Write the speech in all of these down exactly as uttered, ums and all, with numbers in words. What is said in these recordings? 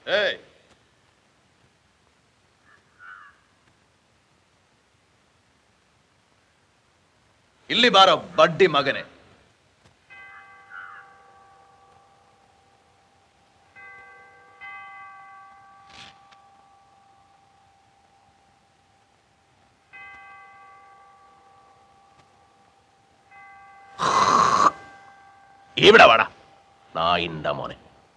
ഏയ് ಇಲ್ಲಿ ಬಾರೋ ಬಡ್ಡಿ ಮಗನೇ. ഇവിടെ വാടാ നായിന്റെ മോനെ.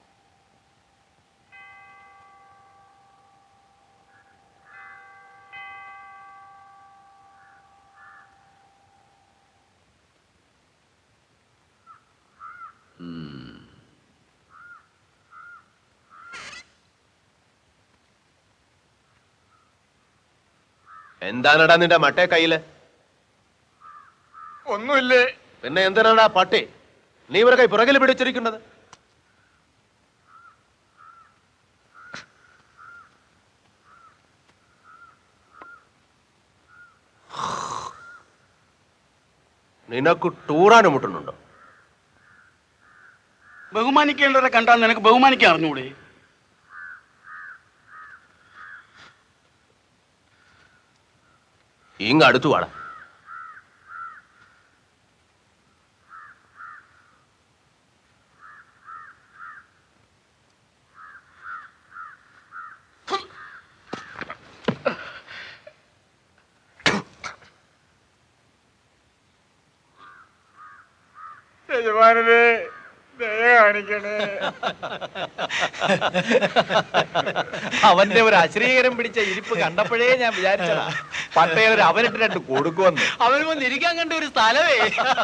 എന്താണടാ നിന്റെ മട്ടേ കയ്യില്? ഒന്നുമില്ലേ. പിന്നെ എന്തിനാടാ പട്ടി നീ ഇവരെ കൈ പുറകിൽ പിടിച്ചിരിക്കുന്നത്? നിനക്ക് ടൂറാനും മുട്ടുന്നുണ്ടോ? ബഹുമാനിക്കേണ്ടവരെ കണ്ടാൽ നിനക്ക് ബഹുമാനിക്കാൻ അറിഞ്ഞൂടെ? ഇങ്ങ് അടുത്തു വാടാ. യജമാനരെ ദയ കാണിക്കണേ. അവന്റെ ഒരു അശ്രീകരം പിടിച്ച ഇരിപ്പ് കണ്ടപ്പോഴേ ഞാൻ വിചാരിച്ചതാ പട്ടയ ഒരു അവനിട്ട് രണ്ട് കൊടുക്കുമെന്ന്. അവന് വന്ന് ഇരിക്കാൻ കണ്ട ഒരു സ്ഥലമേ.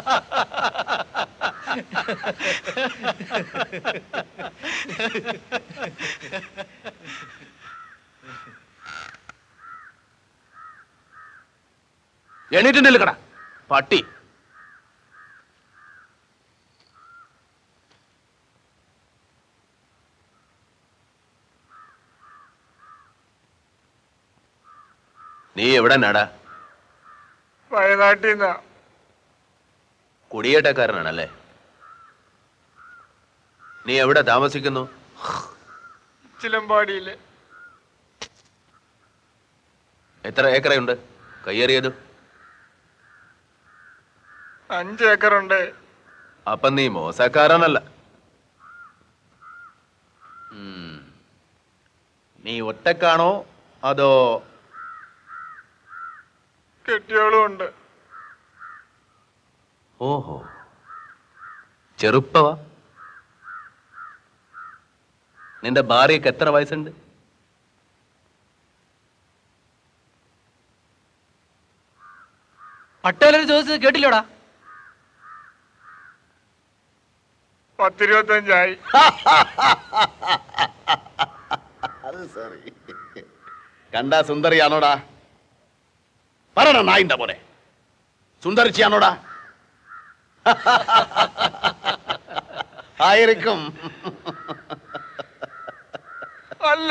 എണീറ്റ് നിൽക്കടാ പട്ടി. നീ എവിടെ നടാ? വയനാട്ടിൽ നിന്നാ. കുടിയേറ്റക്കാരനാണല്ലേ? നീ എവിടെ താമസിക്കുന്നു? ചിലമ്പാടിയില്. എത്ര ഏക്കറയുണ്ട് കയ്യേറിയത്? അഞ്ച് ഏക്കറുണ്ട്. അപ്പൊ നീ മോശക്കാരനല്ല. നീ ഒറ്റക്കാണോ അതോ കെട്ടിയോളും ഉണ്ട്? ഓഹോ ചെറുപ്പവാ. നിന്റെ ഭാര്യക്ക് എത്ര വയസ്സുണ്ട്? പട്ടേലൊരു ചോദിച്ചത് കേട്ടില്ലോടാ? പത്തിരുപത്തഞ്ചായി. അത് സോറി. കണ്ടാ സുന്ദരിയാണോടാ? പറയണ നായിന്റെ പോലെ സുന്ദരിച്ചാണോടാ? ആയിരിക്കും. അല്ല.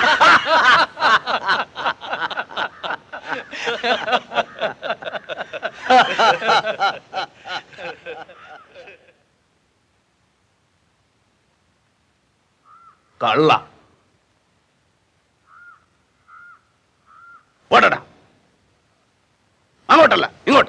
കള്ള. ഓടടാ. അങ്ങോട്ടല്ല ഇങ്ങോട്ട്.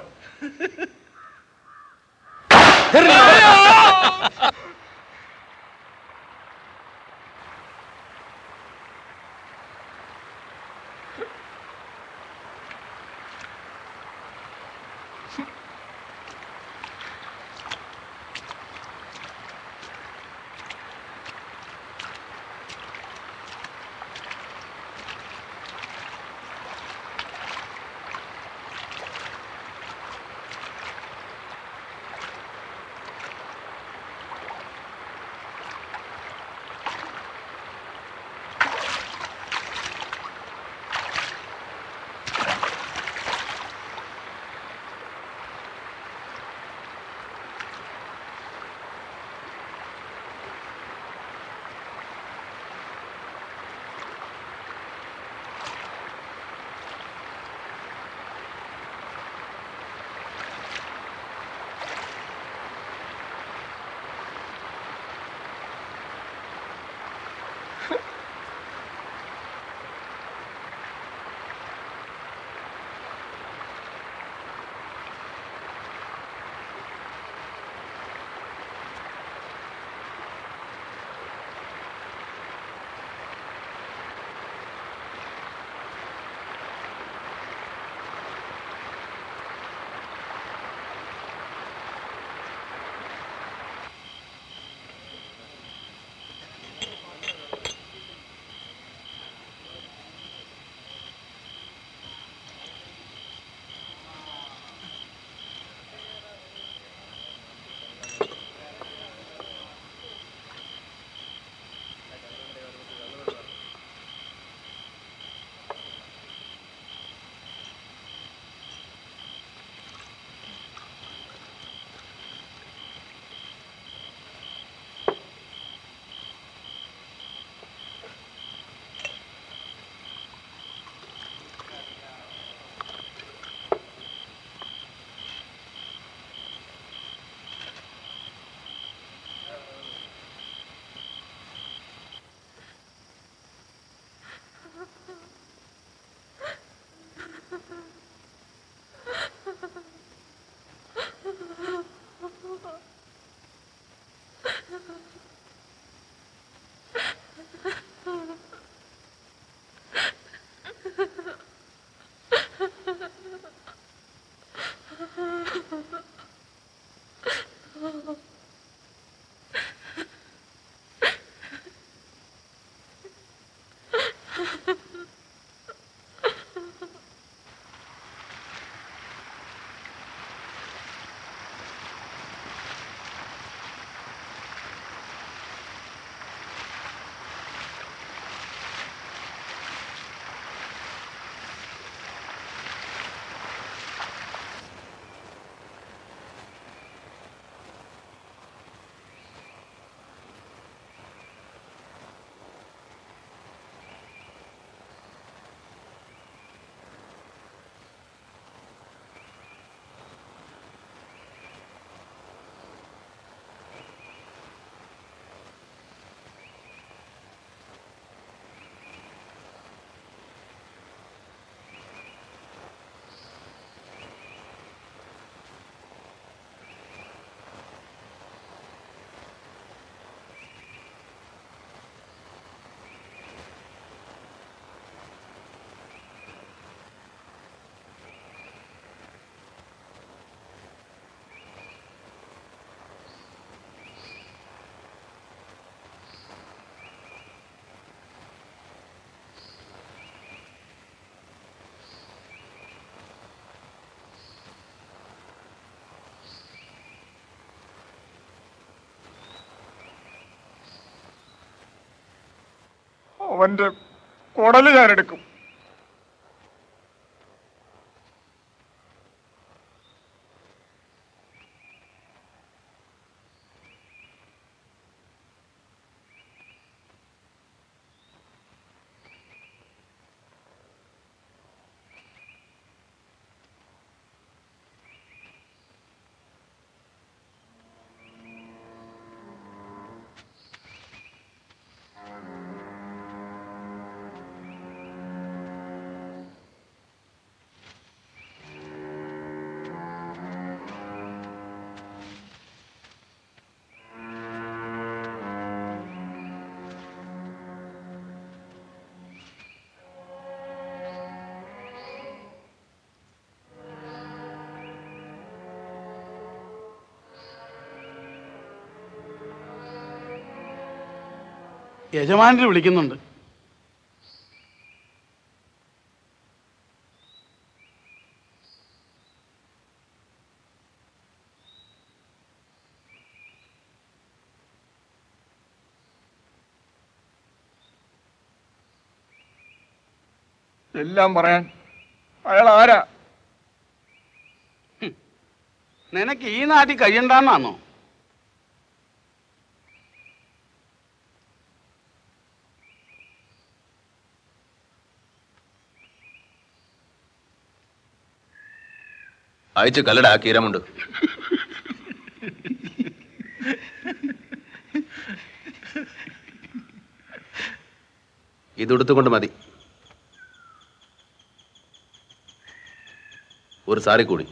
അവന്റെ കുടല് ഞാൻ എടുക്കും. യജമാനർ വിളിക്കുന്നുണ്ട്. എല്ലാം പറയാൻ അയാൾ ആരാ? നിനക്ക് ഈ നാട്ടിൽ കഴിയണ്ടെന്നാണോ? അയച്ച് കല്ലടാ കീരമുണ്ട്. ഇതെടുത്തുകൊണ്ട് മതി. ഒരു സാരി കൂടി.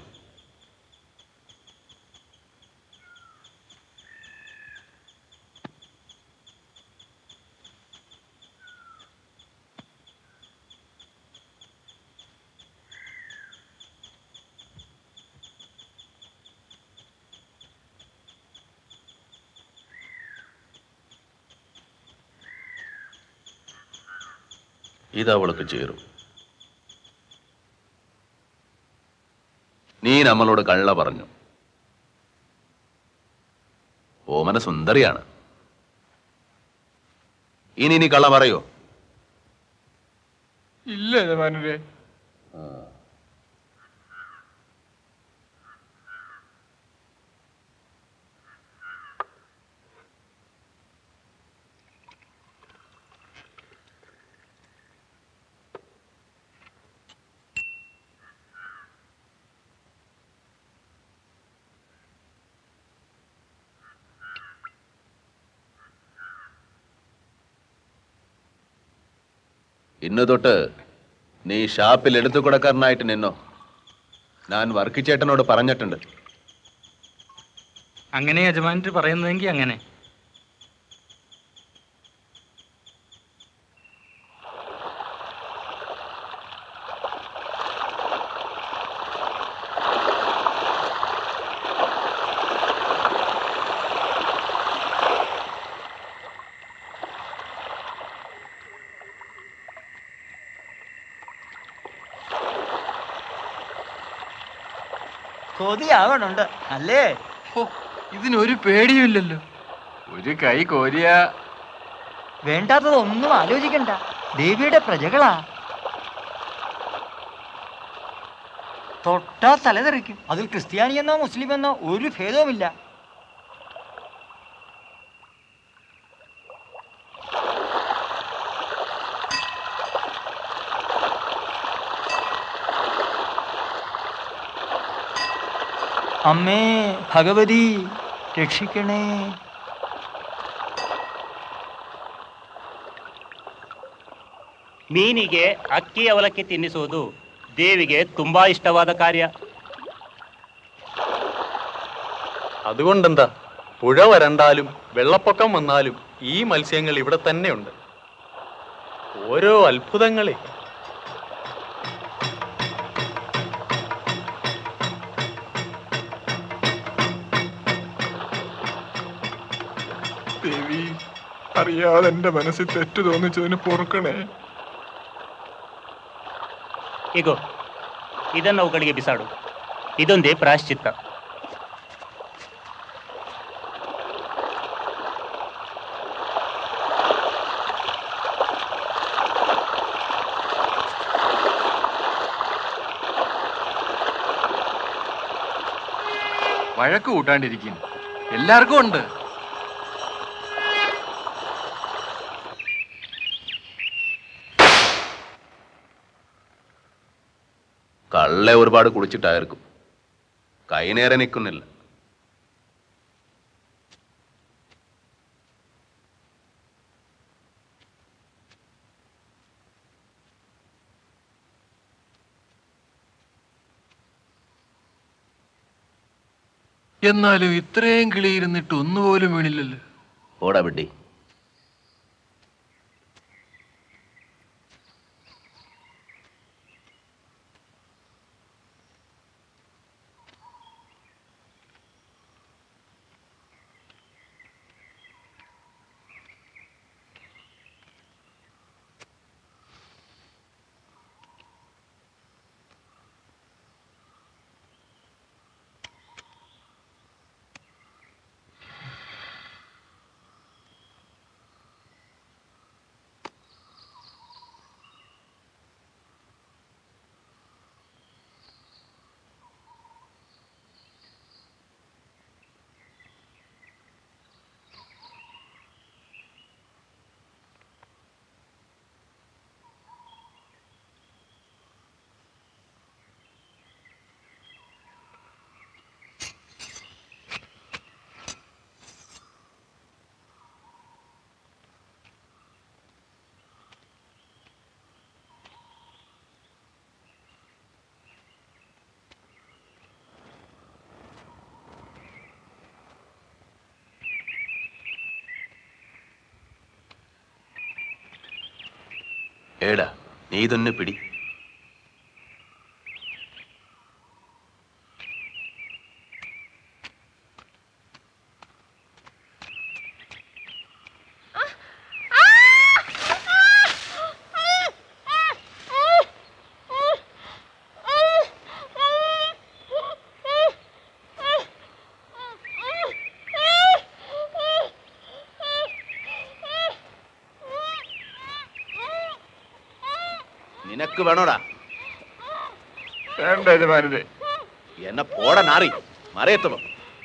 ഇതവൾക്ക് ചേരും. നീ നമ്മളോട് കള്ള പറഞ്ഞു. ഓമന സുന്ദരിയാണ്. ഇനി നീ കള്ള പറയോ? ഇല്ല യജമാനരെ. ഇന്ന് തൊട്ട് നീ ഷാപ്പിൽ എടുത്തു കൊടുക്കാരനായിട്ട് നിന്നോ. ഞാൻ വർക്കിച്ചേട്ടനോട് പറഞ്ഞിട്ടുണ്ട്. അങ്ങനെ യജമാനർ പറയുന്നതെങ്കിൽ അങ്ങനെ. കൊതിയാവണുണ്ട് അല്ലേ? ഇതിനൊരു പേടിയുമില്ലല്ലോ. ഒരു കൈ കോരിയ വേണ്ടാത്തതൊന്നും ആലോചിക്കണ്ട. ദേവിയുടെ പ്രജകളാ. തൊട്ടാ തലതെറിക്കും. അതിൽ ക്രിസ്ത്യാനിയെന്നോ മുസ്ലിമെന്നോ ഒരു ഭേദവുമില്ല. അമ്മേ ഭഗവതി ರಕ್ಷಿಕಣೆ. ಮೀನಿಗೆ ಅಕ್ಕಿ ಅವಲಕ್ಕಿ ತಿನ್ನಿಸುವುದು ದೇವಿಗೆ ತುಂಬಾ ಇಷ್ಟವಾದ ಕಾರ್ಯ. അതുകൊണ്ടെന്താ, പുഴ വരണ്ടാലും വെള്ളപ്പൊക്കം വന്നാലും ഈ മത്സ്യങ്ങൾ ഇവിടെ തന്നെയുണ്ട്. ഓരോ അത്ഭുതങ്ങളെ. ദേവി, അറിയാതെ എന്റെ മനസ്സിൽ തെറ്റു തോന്നിച്ചതിന് പൊറുക്കണേ. ಇಗೋ ಇದನ್ನು ಅವುಗಳಿಗೆ ಬಿಸಾಡು. ಇದೊಂದೇ ಪ್ರಾಯಶ್ಚಿತ್ತ. വഴക്ക് കൂട്ടാണ്ടിരിക്കും. എല്ലാവർക്കും ഉണ്ട്. കള്ളെ ഒരുപാട് കുടിച്ചിട്ടായിരിക്കും, കൈനേരെ നിൽക്കുന്നില്ല. എന്നാലും ഇത്രയും കിളിയിരുന്നിട്ട് ഒന്നുപോലും വീണില്ലല്ലോ. ഓടാ വിഡ്ഡി. ഏടാ നീ തന്നെ പിടി. നിനക്ക് വേണോടാ? വേണ്ട യജമാനരെ. എന്നെ പോടാ നാറി, മറയത്തുള്ളൂ.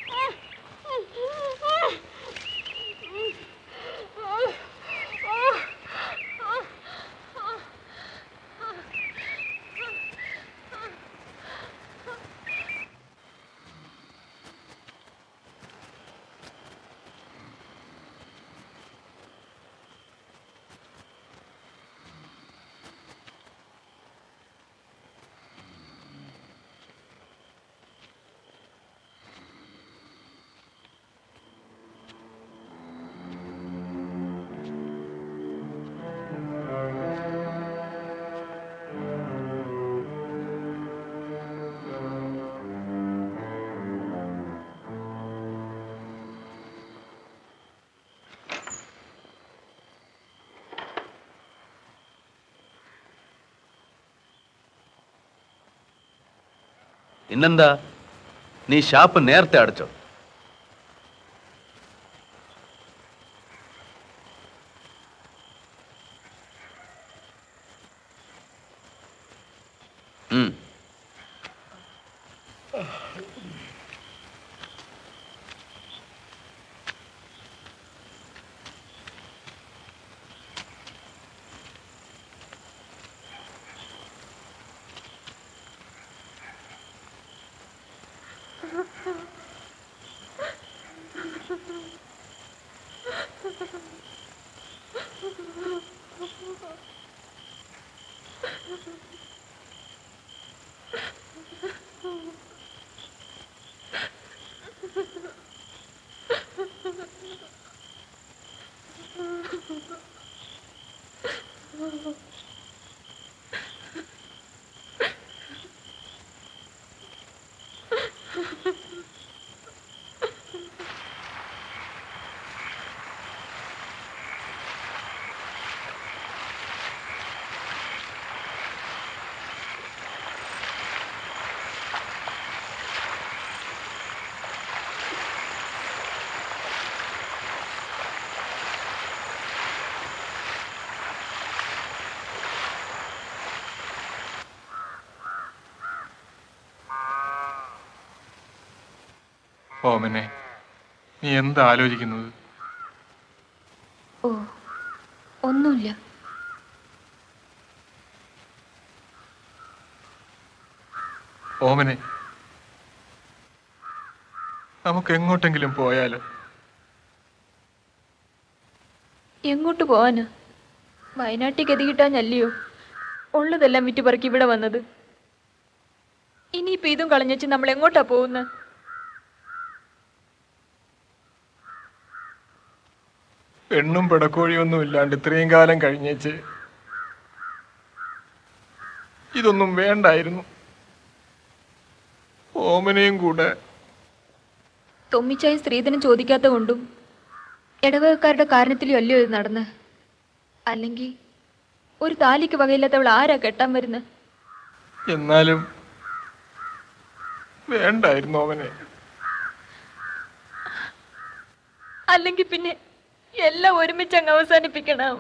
ഇന്നെന്താ നീ ഷാപ്പ് നേരത്തെ അടച്ചോ? ഉം ഓമനെ, നീ എന്താ ആലോചിക്കുന്നത്? ഓ, ഒന്നുമില്ല. ഓമനെ, നമുക്ക് എങ്ങോട്ടെങ്കിലും പോയാലോ? എങ്ങോട്ട് പോവാനാ? വയനാട്ടിൽ ഗതി കിട്ടാഞ്ഞല്ലയോ ഉള്ളതെല്ലാം വിറ്റുപറക്കി ഇവിടെ വന്നത്. ഇനിയിപ്പോ ഇതും കളഞ്ഞച്ച് നമ്മൾ എങ്ങോട്ടാ പോകുന്നത്? പെണ്ണും പിടക്കോഴിയൊന്നും ഇല്ലാണ്ട് ഇത്രയും കാലം കഴിഞ്ഞേച്ച് ഇതൊന്നും വേണ്ടായിരുന്നു. ഓമനയും കൂടെ. തൊമ്മിച്ചായ സ്ത്രീധനം ചോദിക്കാത്ത കൊണ്ടും ഇടവകക്കാരുടെ കാരണത്തിലും അല്ലയോ ഇത് നടന്ന്. അല്ലെങ്കിൽ ഒരു താലിക്ക് വകയില്ലാത്തവൾ ആരാ കെട്ടാൻ വരുന്നത്? എന്നാലും വേണ്ടായിരുന്നു ഓമനെ. അല്ലെങ്കിൽ പിന്നെ എല്ലാം ഒരുമിച്ച് അങ്ങ് അവസാനിപ്പിക്കണം.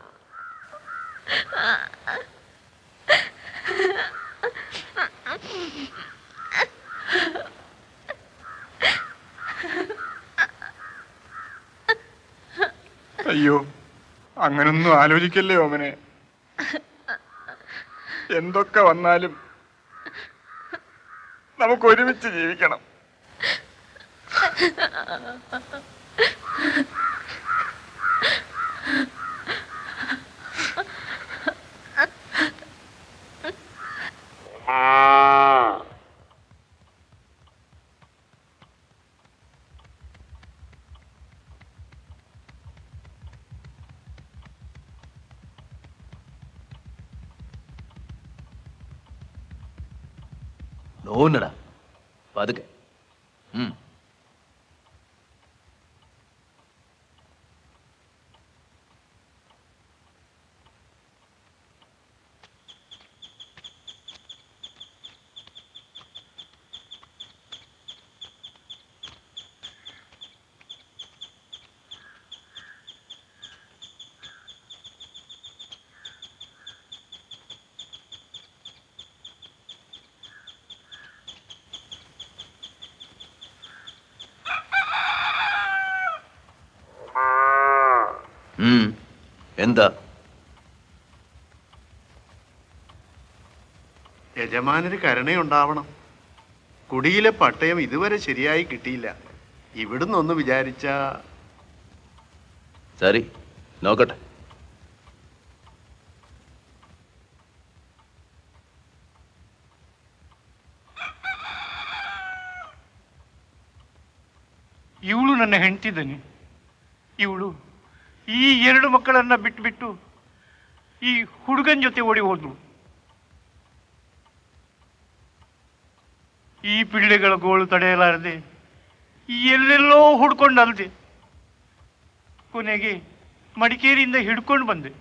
അയ്യോ, അങ്ങനൊന്നും ആലോചിക്കല്ലേ ഓമനെ. എന്തൊക്കെ വന്നാലും നമുക്ക് ഒരുമിച്ച് ജീവിക്കണം. നോന്നടാ പതുക്കെ. ഉം. ഉം. എന്താ? യജമാനൊരു കരുണയുണ്ടാവണം. കുടിയിലെ പട്ടയം ഇതുവരെ ശരിയായി കിട്ടിയില്ല. ഇവിടുന്ന് ഒന്ന് വിചാരിച്ച. സരി, നോക്കട്ടെ. ಇವಳು ನನ್ನ ಹೆಂಡತಿದ್ದಾನೆ. ಇವಳು ಈ ಎರಡು ಮಕ್ಕಳನ್ನ ಬಿಟ್ಟು ಬಿಟ್ಟು ಈ ಹುಡುಗನ ಜೊತೆ ಓಡಿ ಹೋದ್ಲು. ಈ ಪಿಳ್ಳೆಗಳ ಗೋಳು ತಡೆಯಲಾರದೆ ಎಲ್ಲೆಲ್ಲೋ ಹುಡ್ಕೊಂಡು ಅಲ್ದೆ ಕೊನೆಗೆ ಮಡಿಕೇರಿಯಿಂದ ಹಿಡ್ಕೊಂಡು ಬಂದೆ.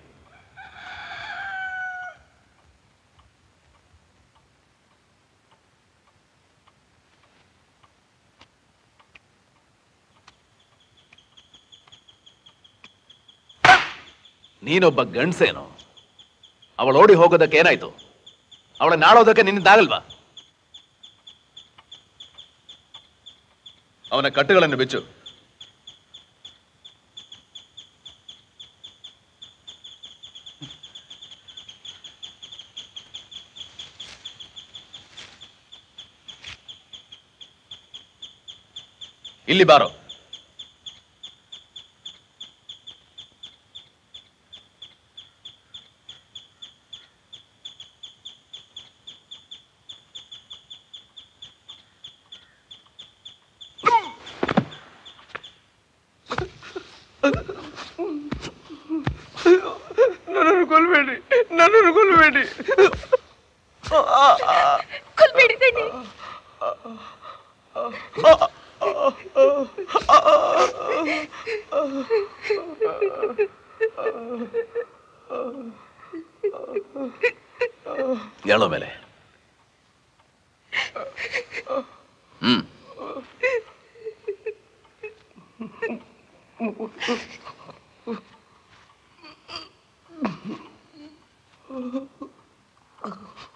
ನೀನೊಬ್ಬ ಗಂಡ್ಸೇನೋ? ಅವಳು ಓಡಿ ಹೋಗೋದಕ್ಕೆ ಏನಾಯ್ತು? ಅವಳ ನಾಳೋದಕ್ಕೆ ನಿನ್ನಿಂದಾಗಲ್ವಾ? ಅವನ ಕಟ್ಟುಗಳನ್ನು ಬಿಚ್ಚು. ಇಲ್ಲಿ ಬಾರೋ. ನನ್ನನ್ನು ಕೊಲ್ಬೇಡಿ, ನನ್ನನ್ನು ಕೊಲ್ಬೇಡಿ, ಕೊಲ್ಬೇಡಿ ತಣ್ಣಿ. ಹೇಳೋ ಮೇಲೆ. ಹ್ಮ್.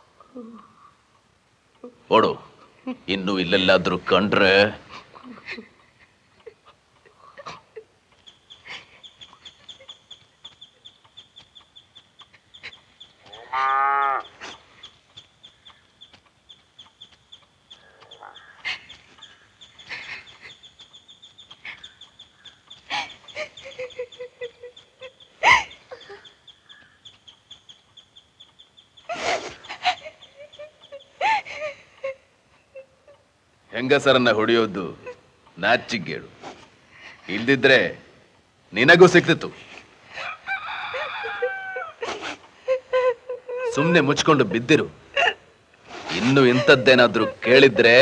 ಓಡು. ಇನ್ನು ಇಲ್ಲೆಲ್ಲಾದ್ರೂ ಕಂಡ್ರೆ ಹೆಂಗಸರನ್ನ ಹೊಡೆಯೋದು ನಾಚಿಗೇಡು. ಇಲ್ದಿದ್ರೆ ನಿನಗೂ ಸಿಕ್ತಿತ್ತು. ಸುಮ್ನೆ ಮುಚ್ಕೊಂಡು ಬಿದ್ದಿರು. ಇನ್ನು ಇಂಥದ್ದೇನಾದ್ರೂ ಕೇಳಿದ್ರೆ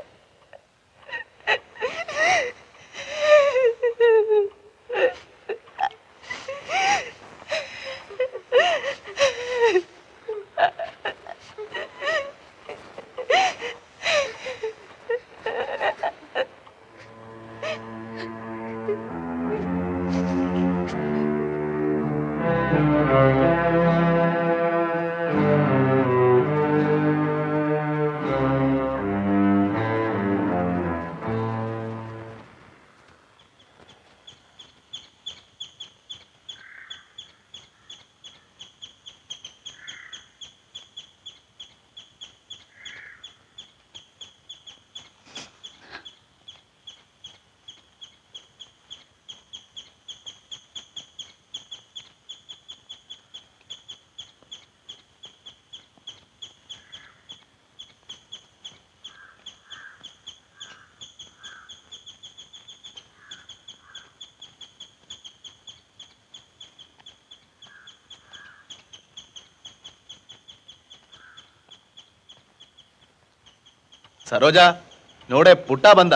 ಸರೋಜಾ ನೋಡೆ, ಪುಟ್ಟ ಬಂದ.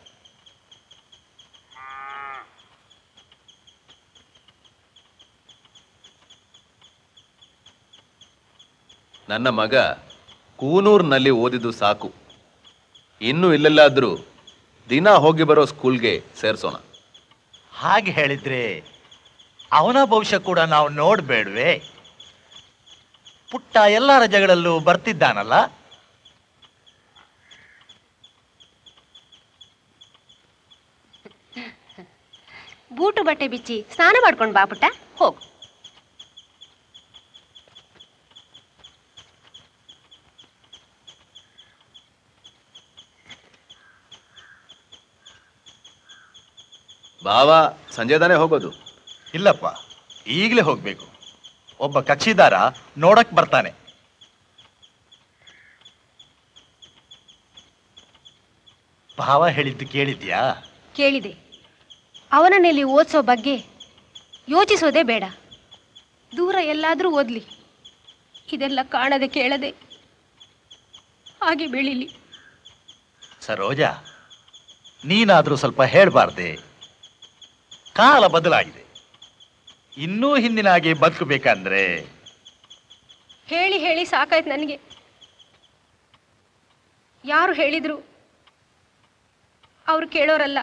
ನನ್ನ ಮಗ ಕೂನೂರ್ನಲ್ಲಿ ಓದಿದ್ದು ಸಾಕು. ಇನ್ನು ಇಲ್ಲೆಲ್ಲಾದ್ರೂ ದಿನ ಹೋಗಿ ಬರೋ ಸ್ಕೂಲ್ಗೆ ಸೇರ್ಸೋಣ. ಹಾಗೆ ಹೇಳಿದ್ರೆ ಅವನ ಭವಿಷ್ಯ ಕೂಡ ನಾವು ನೋಡ್ಬೇಡ್ವೆ? ಪುಟ್ಟ ಎಲ್ಲ ರಜೆಗಳಲ್ಲೂ ಬರ್ತಿದ್ದಾನಲ್ಲ. ಬೂಟು ಬಟ್ಟೆ ಬಿಚ್ಚಿ ಸ್ನಾನ ಮಾಡ್ಕೊಂಡು ಬಾ ಪುಟ್ಟ, ಹೋಗು. ಬಾವ ಸಂಜೆ ತಾನೇ ಹೋಗೋದು? ಇಲ್ಲಪ್ಪ, ಈಗಲೇ ಹೋಗ್ಬೇಕು. ಒಬ್ಬ ಕಕ್ಷಿದಾರ ನೋಡಕ್ ಬರ್ತಾನೆ. ಭಾವ ಹೇಳಿದ್ದು ಕೇಳಿದ್ಯಾ? ಕೇಳಿದೆ. ಅವನನ್ನಲ್ಲಿ ಓದಿಸೋ ಬಗ್ಗೆ ಯೋಚಿಸೋದೇ ಬೇಡ. ದೂರ ಎಲ್ಲಾದರೂ ಓದಲಿ. ಇದೆಲ್ಲ ಕಾಣದೆ ಕೇಳದೆ ಹಾಗೆ ಬೆಳೀಲಿ. ಸರೋಜಾ, ನೀನಾದ್ರೂ ಸ್ವಲ್ಪ ಹೇಳ್ಬಾರ್ದೆ? ಕಾಲ ಬದಲಾಗಿದೆ. ಇನ್ನೂ ಹಿಂದಿನ ಹಾಗೆ ಬದುಕಬೇಕಂದ್ರೆ ಹೇಳಿ ಹೇಳಿ ಸಾಕಾಯ್ತು ನನಗೆ. ಯಾರು ಹೇಳಿದ್ರು ಅವರು ಕೇಳೋರಲ್ಲ.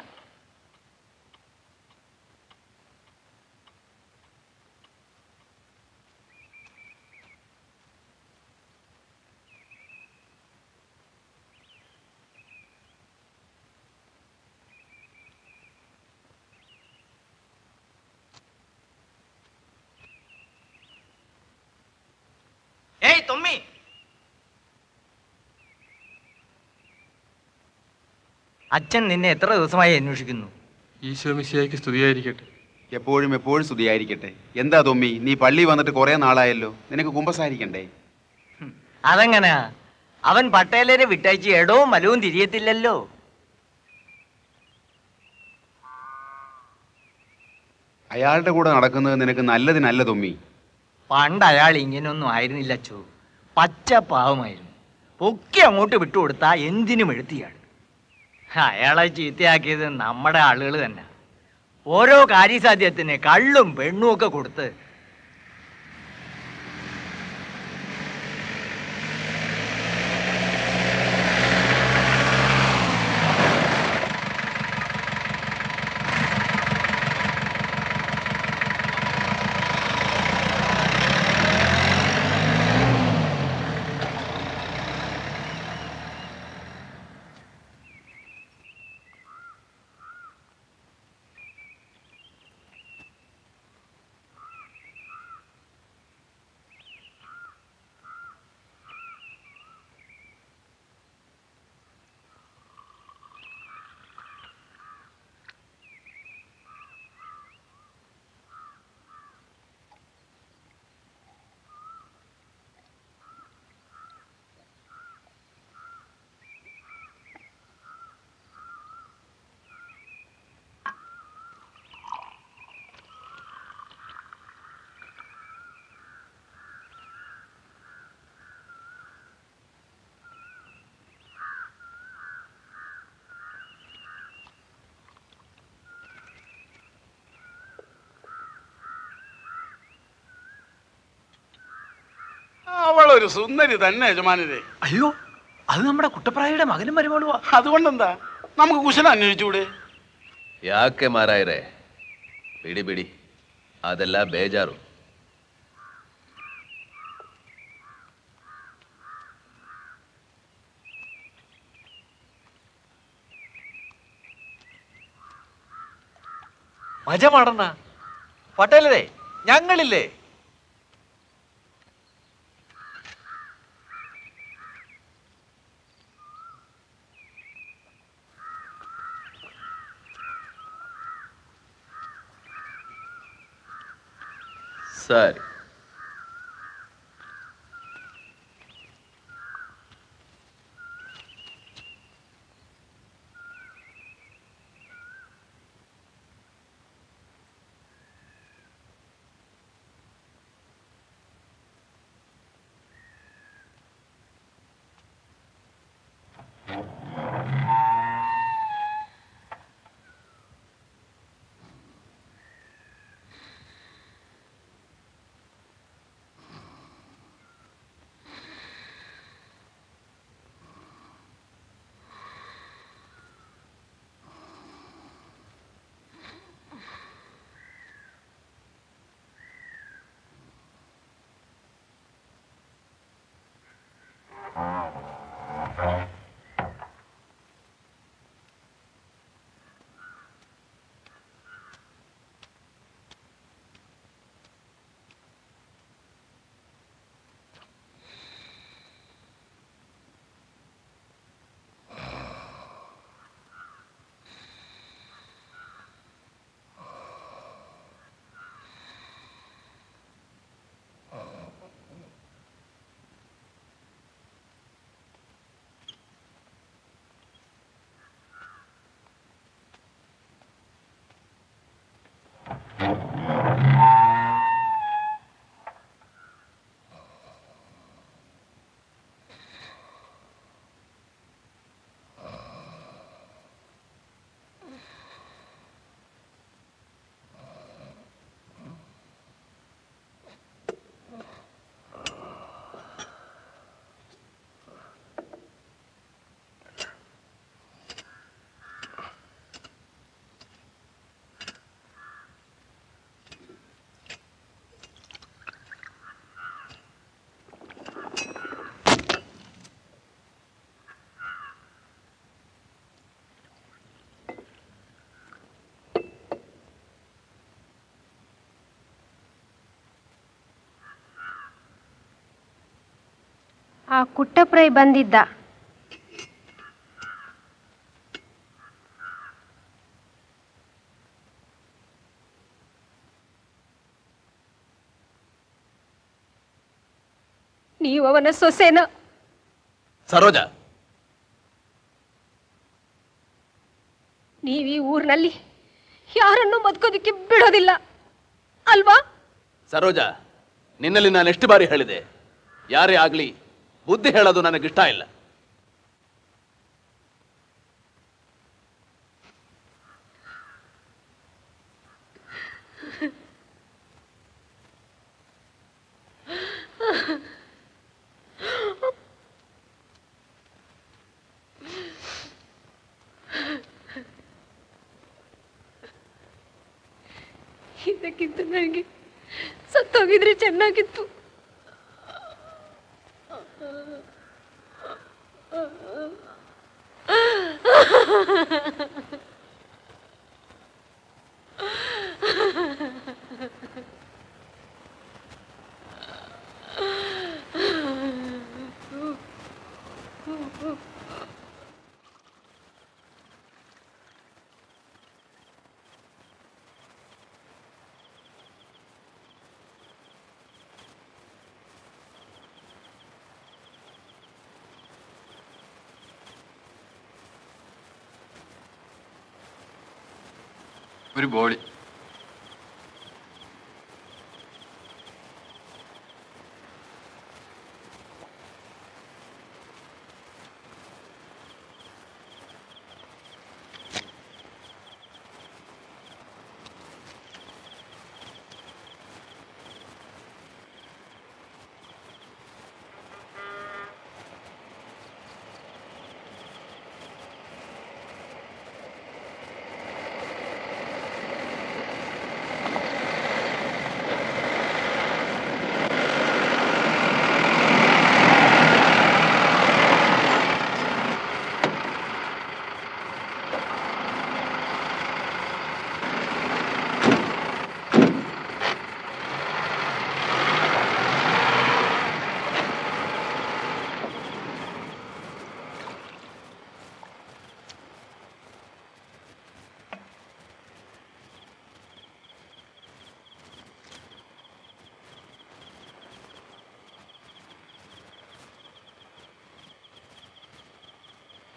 ഏയ് തൊമ്മി, അച്ഛൻ നിന്നെ എത്ര ദിവസമായി അന്വേഷിക്കുന്നു? ഈശോ മിശിഹായ്ക്ക് സ്തുതിയായിരിക്കട്ടെ. എപ്പോഴും എപ്പോഴും സ്തുതിയായിരിക്കട്ടെ. എന്താ തൊമ്മി, നീ പള്ളി വന്നിട്ട് കുറെ നാളായല്ലോ, നിനക്ക് കുമ്പസാരിക്കണ്ടേ? അതെങ്ങനെയാ? അവൻ പട്ടേലരെ വിട്ടയച്ച് എടവും മലവും തിരിയത്തില്ലല്ലോ. അയാളുടെ കൂടെ നടക്കുന്നത് നിനക്ക് നല്ലതിനല്ല തൊമ്മി. പണ്ട് അയാൾ ഇങ്ങനെയൊന്നും ആയിരുന്നില്ല അച്ചോ. പച്ച പാവമായിരുന്നു. പൊക്കി അങ്ങോട്ട് വിട്ടുകൊടുത്താ എന്തിനും എഴുത്തിയാണ്. അയാളെ ചീത്തയാക്കിയത് നമ്മുടെ ആളുകൾ തന്നെ. ഓരോ കാര്യസാധ്യത്തിന് കള്ളും പെണ്ണും ഒക്കെ കൊടുത്ത് അവളൊരു സുന്ദരി തന്നെ യജമാനരെ. അയ്യോ, അത് നമ്മുടെ കുട്ടപ്രായയുടെ മകനും മരുമോളുവാ. അതുകൊണ്ടെന്താ, നമുക്ക് കുശലം അന്വേഷിച്ചൂടെ? ಯಾಕೆ ಮಾರಾಯರೆ, ಬಿಡಿ ಬಿಡಿ, ಅದೆಲ್ಲ ಬೇಜಾರು. മജ മാടണ്ണ, പട്ടേലരെ ഞങ്ങളില്ലേ? ಸರಿ. ಆ ಕುಟ್ಟಪ್ರೈ ಬಂದಿದ್ದ. ನೀವು ಅವನ ಸೊಸೆನ? ಸರೋಜ, ನೀವು ಈ ಊರಿನಲ್ಲಿ ಯಾರನ್ನೂ ಬದುಕೋದಿಕ್ಕೆ ಬಿಡೋದಿಲ್ಲ ಅಲ್ವಾ? ಸರೋಜ, ನಿನ್ನಲ್ಲಿ ನಾನು ಎಷ್ಟು ಬಾರಿ ಹೇಳಿದೆ, ಯಾರೇ ಆಗ್ಲಿ ಬುದ್ಧಿ ಹೇಳೋದು ನನಗಿಷ್ಟ ಇಲ್ಲ. ಇದಕ್ಕಿಂತ ನನಗೆ ಸತ್ತೋಗಿದ್ರೆ ಚೆನ್ನಾಗಿತ್ತು. ഒരു ബോളി.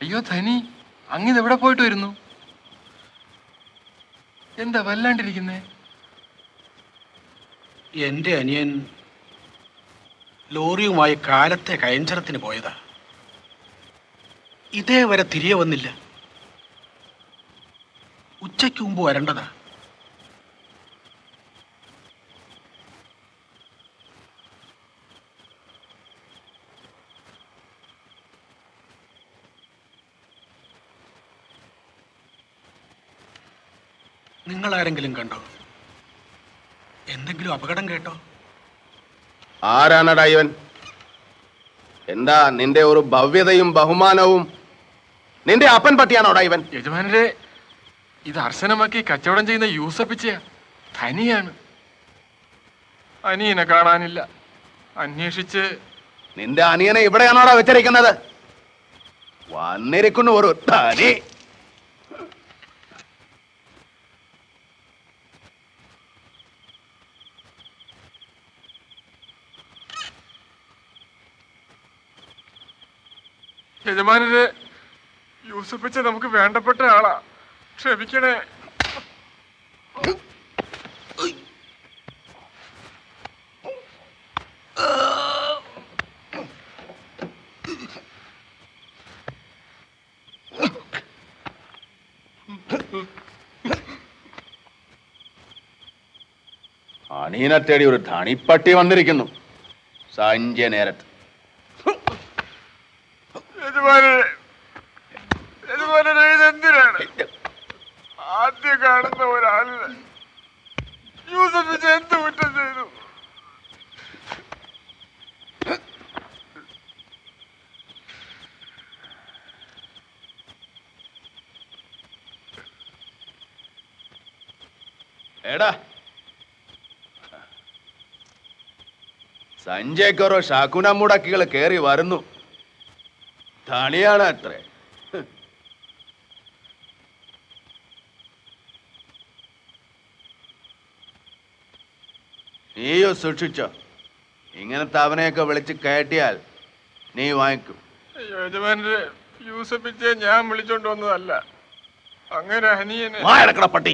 അയ്യോ ധനി, അങ്ങിത് എവിടെ പോയിട്ട് വരുന്നു? എന്താ വല്ലാണ്ടിരിക്കുന്നേ? എന്റെ അനിയൻ ലോറിയുമായി കാലത്തെ കയഞ്ചരത്തിന് പോയതാ. ഇതേവരെ തിരികെ വന്നില്ല. ഉച്ചയ്ക്ക് മുമ്പ് വരേണ്ടതാ. നിങ്ങൾ ആരെങ്കിലും കണ്ടോ? എന്തെങ്കിലും അപകടം കേട്ടോ? ആരാണടാ ഇവൻ? എന്താ നിന്റെ ഒരു ഭവ്യതയും ബഹുമാനവും? നിന്റെ അപ്പൻ പട്ടിയാണോടാ ഇവൻ? യജമാനരെ, ഇത് അർശനമാക്കി കച്ചവടം ചെയ്യുന്ന യൂസഫിച്ചയാ. ധനിയാണ്. അനിയനെ കാണാനില്ല. അന്വേഷിച്ച്. നിന്റെ അനിയനെ ഇവിടെയാണോടാ വെച്ചിരിക്കുന്നത്? വന്നിരിക്കുന്നു ഒരു ധനി. യജമാനരെ, യൂസഫിച്ച നമുക്ക് വേണ്ടപ്പെട്ട ആളാ. ക്ഷമിക്കണേ. അനിയനെ തേടി ഒരു ധണിപ്പട്ടി വന്നിരിക്കുന്നു സഞ്ജയ നേരത്ത്. ഇതെന്തിനാണ് ആദ്യം കാണുന്ന ഒരാളിന് യൂസഫിച്ച് എന്ത് കുറ്റം ചെയ്തു? എടാ, സഞ്ജയ്ക്കോരോ ശകുന മുടക്കികൾ കയറി വരുന്നു. ധണിയാണ് അത്രേ. നീയോ സൂക്ഷിച്ചോ. ഇങ്ങനത്തെ അവനെയൊക്കെ വിളിച്ച് കയറ്റിയാൽ നീ വാങ്ങിക്കും. യജമാനരെ, യൂസഫിച്ചെ ഞാൻ വിളിച്ചോണ്ട് വന്നതല്ല. അങ്ങനെ അനിയനെ വായടക്കട പട്ടി.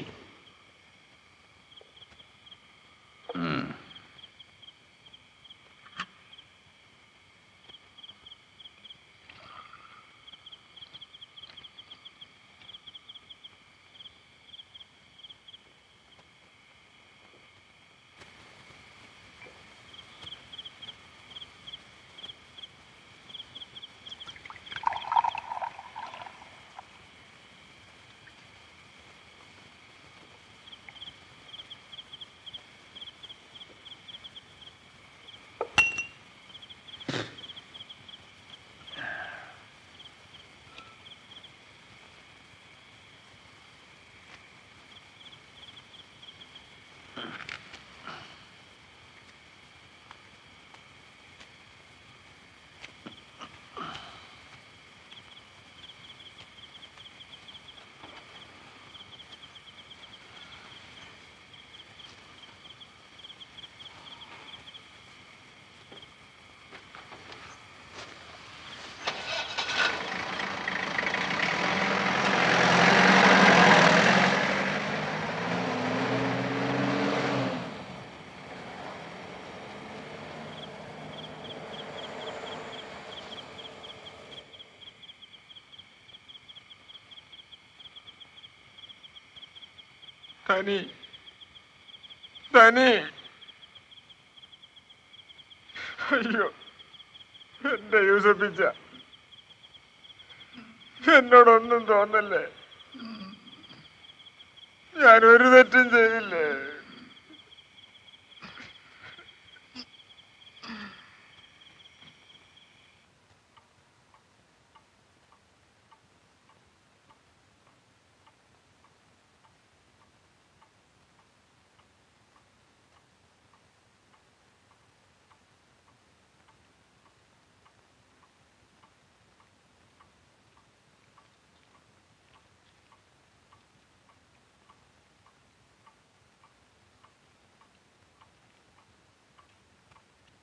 ധനി, ധനി. അയ്യോ, എന്റെ യൂസഫിച്ച, എന്നോടൊന്നും തോന്നല്ലേ. ഞാനൊരു തെറ്റും ചെയ്തില്ലേ.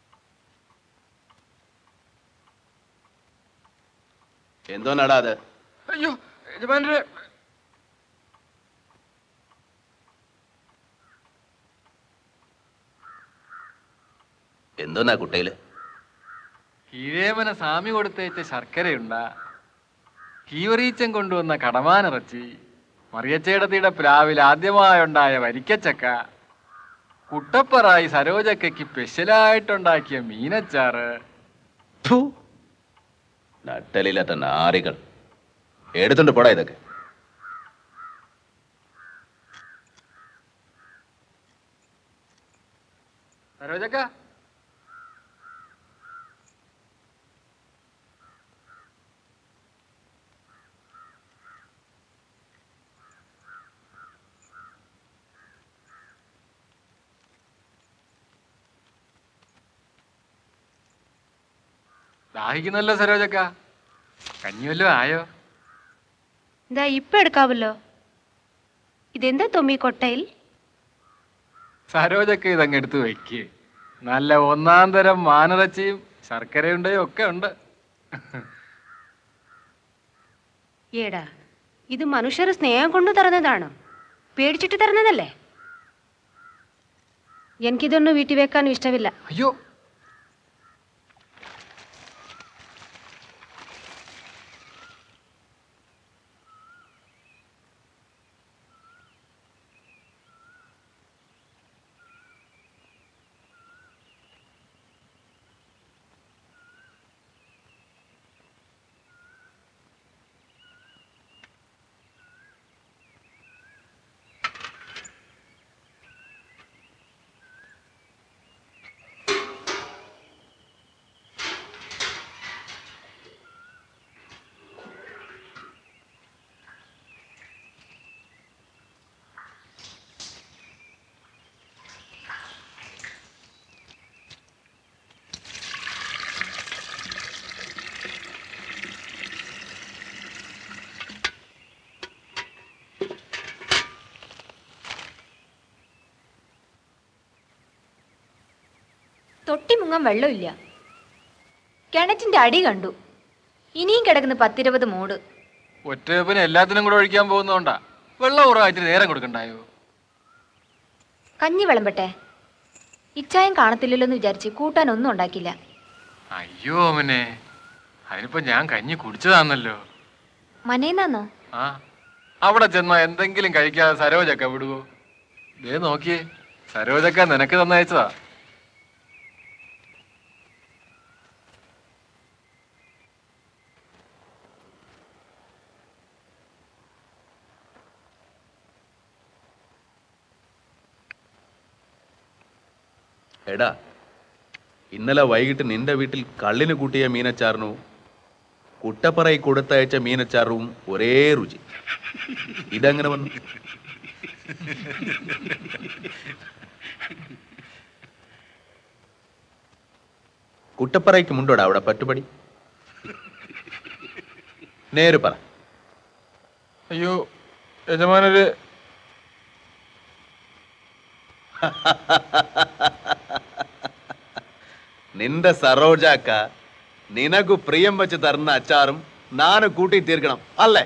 എന്തോന്നാടാ അത്? അയ്യോ യജമാനരെ, എന്തോന്നാ കുട്ടയില്? കീഴേമന സ്വാമി കൊടുത്തയച്ച ശർക്കരയുണ്ട, കീവറീച്ചൻ കൊണ്ടുവന്ന കടമാനിറച്ചി, മറിയച്ചേടത്തിയുടെ പ്ലാവിൽ ആദ്യമായുണ്ടായ വരിക്കച്ചക്ക, കുട്ടപ്പറായി സരോജക്കയ്ക്ക് സ്പെഷ്യലായിട്ടുണ്ടാക്കിയ മീനച്ചാറ്. നട്ടലില്ലാത്ത നാറികൾ, എടുത്തോണ്ട് പോടാ ഇതൊക്കെ. സരോജക്ക, ദാഹിക്കുന്നല്ലോ സരോജക്ക, കഞ്ഞിവല്ലോ ആയോ? ഇതാ ഇപ്പൊ എടുക്കാവല്ലോ. ഇതെന്താ തൊമ്മി കൊട്ടയിൽ? സരോജക്ക ഇതങ്ങ് എടുത്ത് വെക്ക്. നല്ല ഒന്നാം തരം മാനിറച്ചിയും ശർക്കരയുണ്ടയും ഒക്കെ ഉണ്ട്. ഏടാ, ഇത് മനുഷ്യർ സ്നേഹം കൊണ്ട് തരുന്നതാണോ? പേടിച്ചിട്ട് തരുന്നതല്ലേ? എനിക്കിതൊന്നും വീട്ടിൽ വെക്കാനും ഇഷ്ടമില്ല. അയ്യോ, തൊട്ടി മുങ്ങാൻ വെള്ളമില്ല. കിണറ്റിന്റെ അടി കണ്ടു. ഇനിയും കിടക്കുന്ന പത്തിരുപത് മൂട്. ഒറ്റവെപ്പിന് എല്ലാത്തിനും കൂടെ ഒഴിക്കാൻ പോകുന്നോണ്ടാ വെള്ളം ഉറവായിട്ട് നേരം കൊടുക്കണ്ടായോ? കഞ്ഞി വിളമ്പട്ടെ? ഇച്ചായം കാണത്തില്ലല്ലോ എന്ന് വിചാരിച്ച് കൂട്ടാൻ ഒന്നും ഉണ്ടാക്കില്ല. അയ്യോ അവനെ, അതിനിപ്പോ ഞാൻ കഞ്ഞി കുടിച്ചതാന്നല്ലോ. മനേന്നാന്നോ? ആ, അവിടെ ചെന്നാ എന്തെങ്കിലും കഴിക്കാതെ സരോജക്ക വിടുവോ? ദേ നോക്കിയേ, സരോജക്ക നിനക്ക് തന്നയച്ചതാ. എടാ, ഇന്നലെ വൈകിട്ട് നിന്റെ വീട്ടിൽ കള്ളിന് കൂട്ടിയ മീനച്ചാറിനും കുട്ടപ്പറയി കൊടുത്തയച്ച മീനച്ചാറും ഒരേ രുചി. ഇതെങ്ങനെ വന്നു? കുട്ടപ്പറയ്ക്ക് മുണ്ടോടാ അവിടെ പറ്റുപടി? നേര് പറ. അയ്യോ യജമാനര്, നിന്റെ സരോജാക്ക നിനക്ക് പ്രിയം വെച്ച് തരുന്ന അച്ചാറും നാന് കൂട്ടി തീർക്കണം അല്ലേ?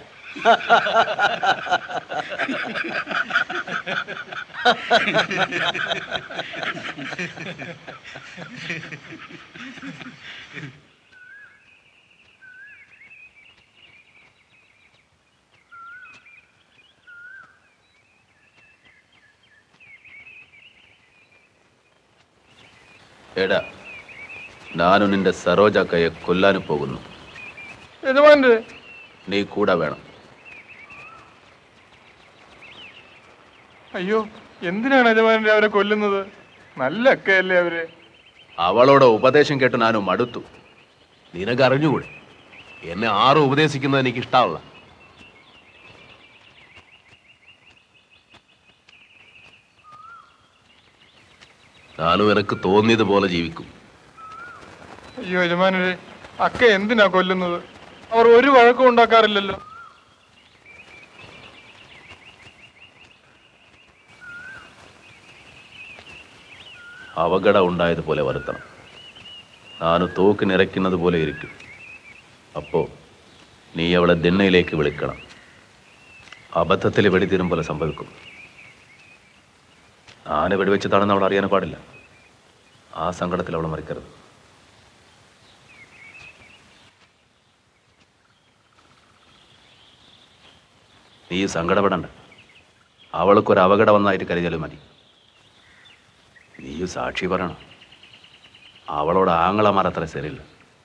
എടാ, നാനും നിന്റെ സരോജാക്കയെ കൊല്ലാനും പോകുന്നു. നീ കൂടെ വേണം. അയ്യോ, എന്തിനാണ് യജമാനരെ അവരെ കൊല്ലുന്നത്? നല്ല അക്കയല്ലേ അവര്. അവളോട് ഉപദേശം കേട്ട് നാനും മടുത്തു. നിനക്ക് അറിഞ്ഞുകൂടെ, എന്നെ ആരും ഉപദേശിക്കുന്നത് എനിക്ക് ഇഷ്ടമല്ല. ഞാനും എനക്ക് തോന്നിയതുപോലെ ജീവിക്കും. അയ്യോ യജമാനരെ, അക്ക എന്തിനാ കൊല്ലുന്നത്? അവർ ഒരു വഴക്കം ഉണ്ടാക്കാറില്ലല്ലോ. അപകടം ഉണ്ടായതുപോലെ വരുത്തണം. നാന് തോക്ക് നിറയ്ക്കുന്നത് പോലെ ഇരിക്കും. അപ്പോ നീ അവളെ ദിണ്ണയിലേക്ക് വിളിക്കണം. അബദ്ധത്തിൽ വെടിതീരും പോലെ സംഭവിക്കും. ആന വെടിവെച്ചതാണെന്ന് അവൾ അറിയാൻ പാടില്ല. ആ സങ്കടത്തിൽ അവൾ മറിക്കരുത്. നീ സങ്കടപ്പെടണ്ട. അവൾക്കൊരു അപകടം വന്നായിട്ട് കരുതിയാലും മതി. നീ സാക്ഷി പറയണം. അവളോട് ആങ്ങളമാർ അത്ര ശരിയില്ല.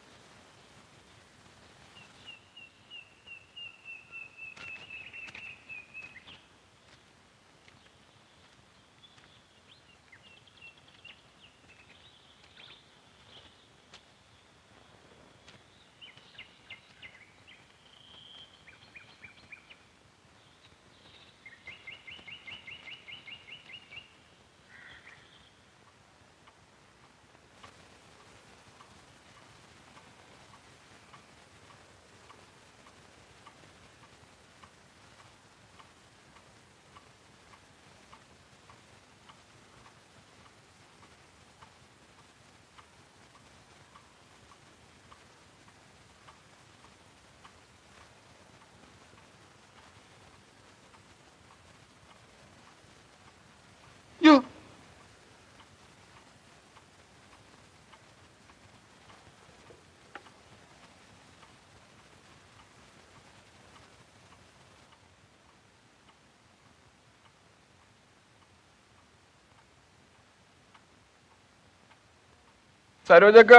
സരോജക്ക,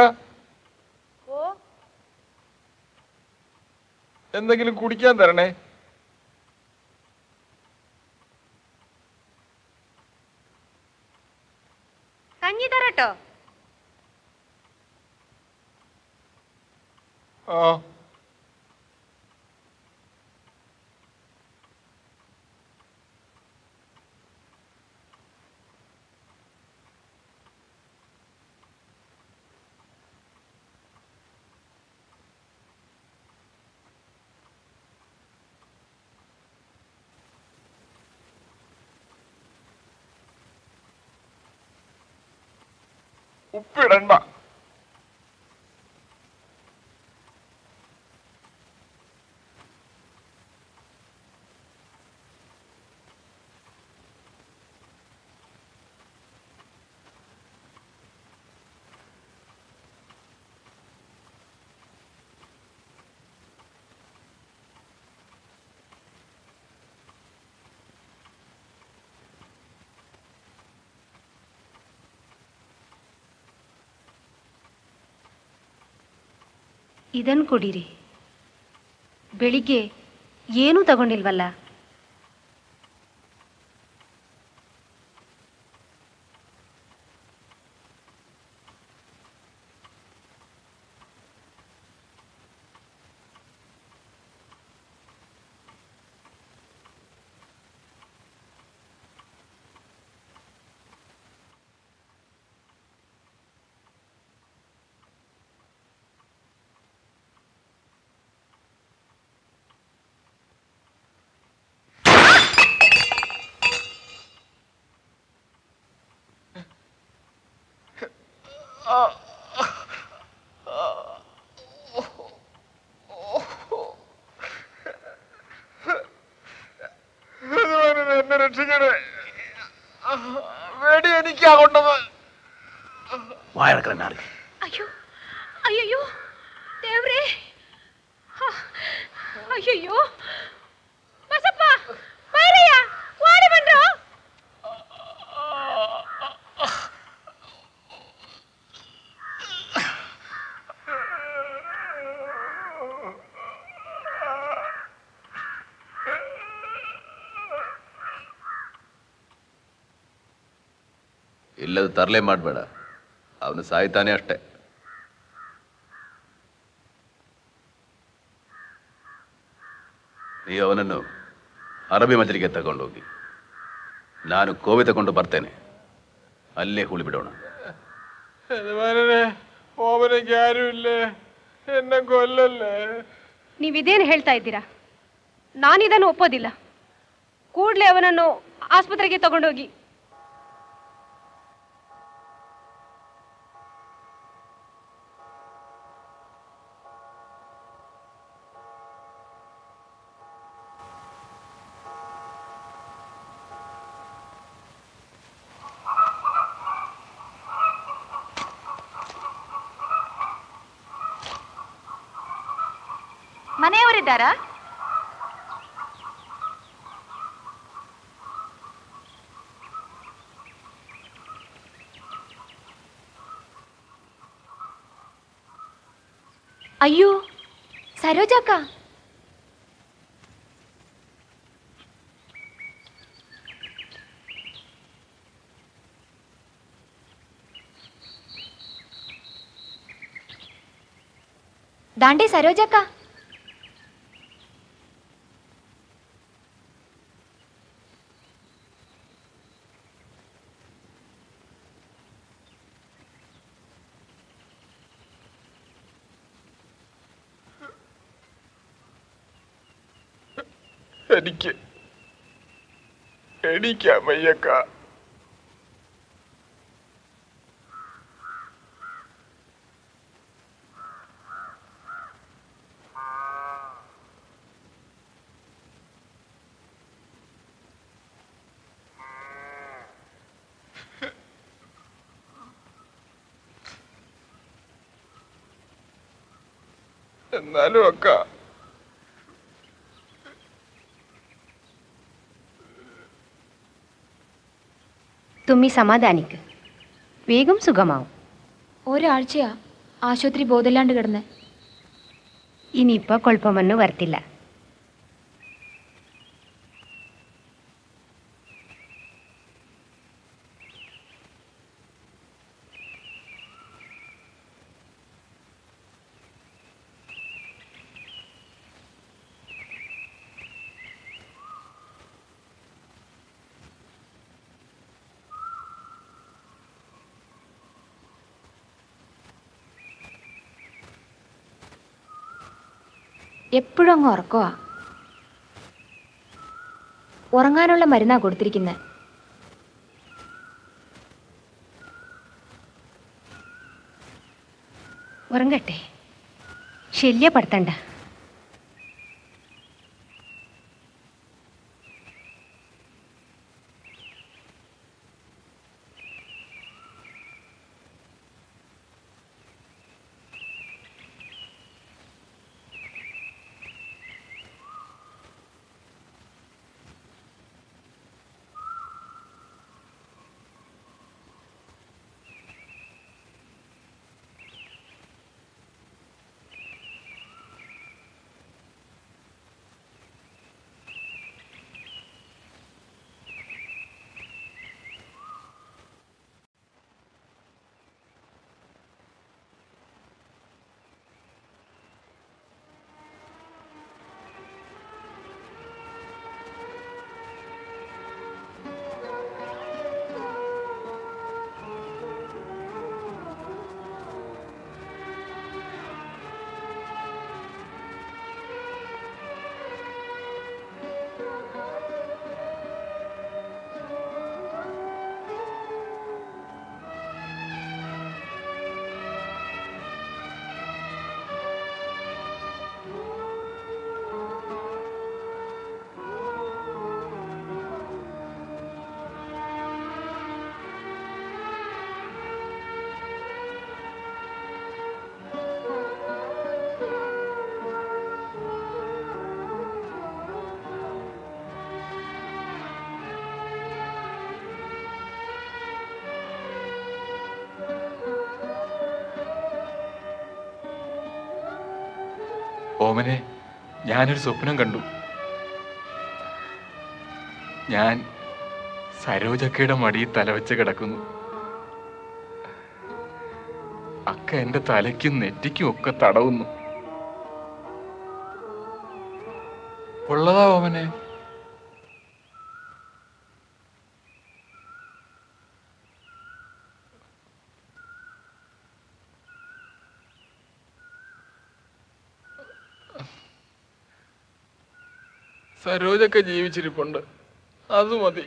എന്തെങ്കിലും കുടിക്കാൻ തരണേ. കഞ്ഞി തരട്ടോ? ആ ഉപ്പിടണ്ട. ಇದನ್ ಕುಡೀರಿ. ಬೆಳಿಗ್ಗೆ ಏನೂ ತಗೊಂಡಿಲ್ವಲ್ಲ? എന്നെ രക്ഷിക്കണേ. വേടി എനിക്കാ കൊണ്ടത്. വായടക്കണ. ಅಯ್ಯೋ ಅಯ್ಯಯ್ಯೋ ದೇವ್ರೇ! ಅಯ್ಯಯ್ಯೋ ಬಸಪ್ಪ, ಬೈರಯ್ಯ, ಓಡಿ ಬಂದ್ರು. ಇಲ್ಲದ ತರಲೆ ಮಾಡಬೇಡ. ಅವನು ಸಾಯ್ತಾನೆ ಅಷ್ಟೇ. ನೀ ಅವನನ್ನು ಅರಬ್ಬಿ ಮಜಲಿಗೆ ತಗೊಂಡೋಗಿ, ನಾನು ಕೋವಿ ತಗೊಂಡು ಬರ್ತೇನೆ. ಅಲ್ಲೇ ಹೂಳಿ ಬಿಡೋಣ. ಓಮನಿಗೆ ಯಾರು ಇಲ್ಲೇ, ಎನ್ನ ಕೊಲ್ಲಲ್ಲೇ. ನೀವಿದೇನು ಹೇಳ್ತಾ ಇದ್ದೀರಾ? ನಾನಿದನ್ನು ಒಪ್ಪೋದಿಲ್ಲ. ಕೂಡಲೇ ಅವನನ್ನು ಆಸ್ಪತ್ರೆಗೆ ತಗೊಂಡೋಗಿ. ಮನೆಯವರಿದ್ದಾರಾ? ಅಯ್ಯೋ ಸರೋಜಕ್ಕ, ದಾಂಡೆ ಸರೋಜಕ್ಕ. എനിക്ക് എണീക്കാൻ വയ്യക്ക. എന്നാലും അക്ക തുമ്മി സമാധാനിക്ക്, വേഗം സുഖമാവും. ഒരാഴ്ചയാ ആശുപത്രി ബോധമില്ലാണ്ട് കിടന്ന്. ഇനിയിപ്പോൾ കുഴപ്പമൊന്നും വരത്തില്ല. എപ്പോഴും അങ്ങ് ഉറക്കവാ. ഉറങ്ങാനുള്ള മരുന്നാ കൊടുത്തിരിക്കുന്നത്. ഉറങ്ങട്ടെ, ശല്യപ്പെടുത്തണ്ട. ഓമനെ, ഞാനൊരു സ്വപ്നം കണ്ടു. ഞാൻ സരോജക്കയുടെ മടിയിൽ തലവെച്ച് കിടക്കുന്നു. അക്ക എന്റെ തലയ്ക്കും നെറ്റിക്കും ഒക്കെ തടവുന്നു. ഉള്ളതാ ഓമനെ? സരോജൊക്കെ ജീവിച്ചിരിപ്പുണ്ട്, അത് മതി.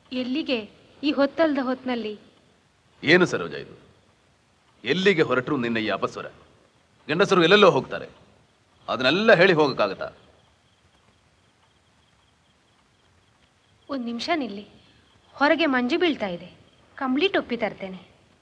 ಎಲ್ಲಿಗೆ ಈ ಹೊತ್ತಲ್ದ ಹೊತ್ನಲ್ಲಿ? ಏನು ಸರೋಜ ಇದು? ಎಲ್ಲಿಗೆ ಹೊರಟರು ನಿನ್ನ ಈ ಅಪಸ್ವರ? ಗಂಡಸರು ಎಲ್ಲೆಲ್ಲೋ ಹೋಗ್ತಾರೆ, ಅದನ್ನೆಲ್ಲ ಹೇಳಿ ಹೋಗಕ್ಕಾಗತ್ತಾ? ಒಂದು ನಿಮಿಷ ನಿಲ್ಲಿ, ಹೊರಗೆ ಮಂಜು ಬೀಳ್ತಾ ಇದೆ, ಕಂಬಳಿ ಟೊಪ್ಪಿ ತರ್ತೇನೆ.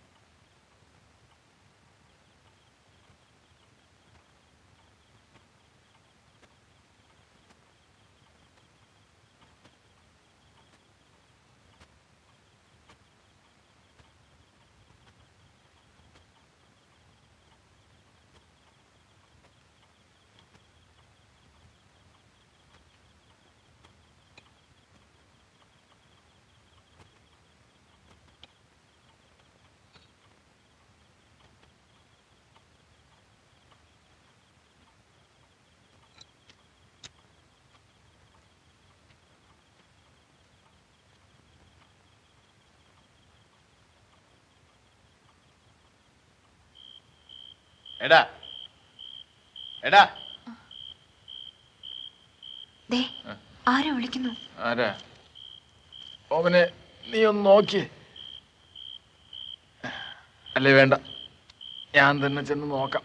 എടാ എടാ ദേ ആരെ വിളിക്കുന്നു? ആരാ? ഓമനെ നീ ഒന്ന് നോക്കിയേ. അല്ലേ വേണ്ട, ഞാൻ തന്നെ ചെന്ന് നോക്കാം.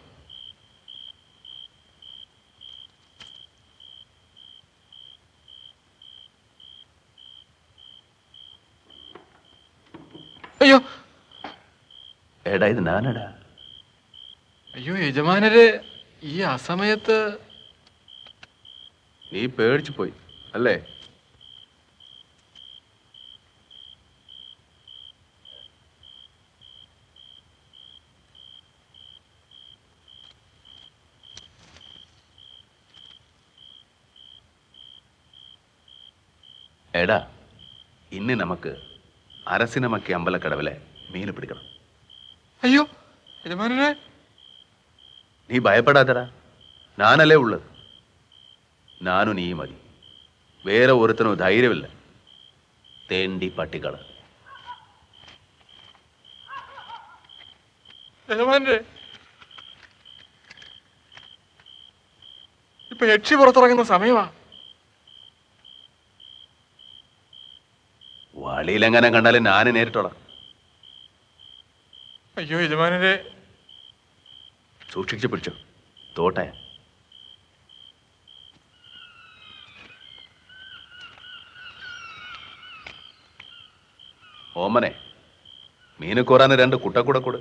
അയ്യോ എടാ, ഇത് ഞാനടാ. അയ്യോ യജമാനരെ, ഈ അസമയത്ത് നീ പേടിച്ചു പോയി അല്ലേ? എടാ, ഇന്ന് നമുക്ക് അരസിനമക്കി അമ്പലക്കടവിലെ മീൻ പിടിക്കണം. അയ്യോ യജമാനരെ, നീ ഭയപ്പെടാതടാ, ഞാനല്ലേ ഉള്ളത്. ഞാനും നീ മതി, വേറെ ഒരുത്തനും ധൈര്യമില്ല. തേണ്ടി പട്ടികള്. യജമാനരെ, ഇപ്പൊ യക്ഷി പുറത്തിറങ്ങുന്ന സമയമാ. വഴിയിലെങ്ങനെ കണ്ടാലും ഞാൻ നേരിട്ടോളാം. അയ്യോ യജമാനരെ, സൂക്ഷിച്ചു പിടിച്ചോ, തോട്ടെ. ഓമനെ, മീന് കോരാന് രണ്ട് കുട്ടക്കൂടെ കൂട്.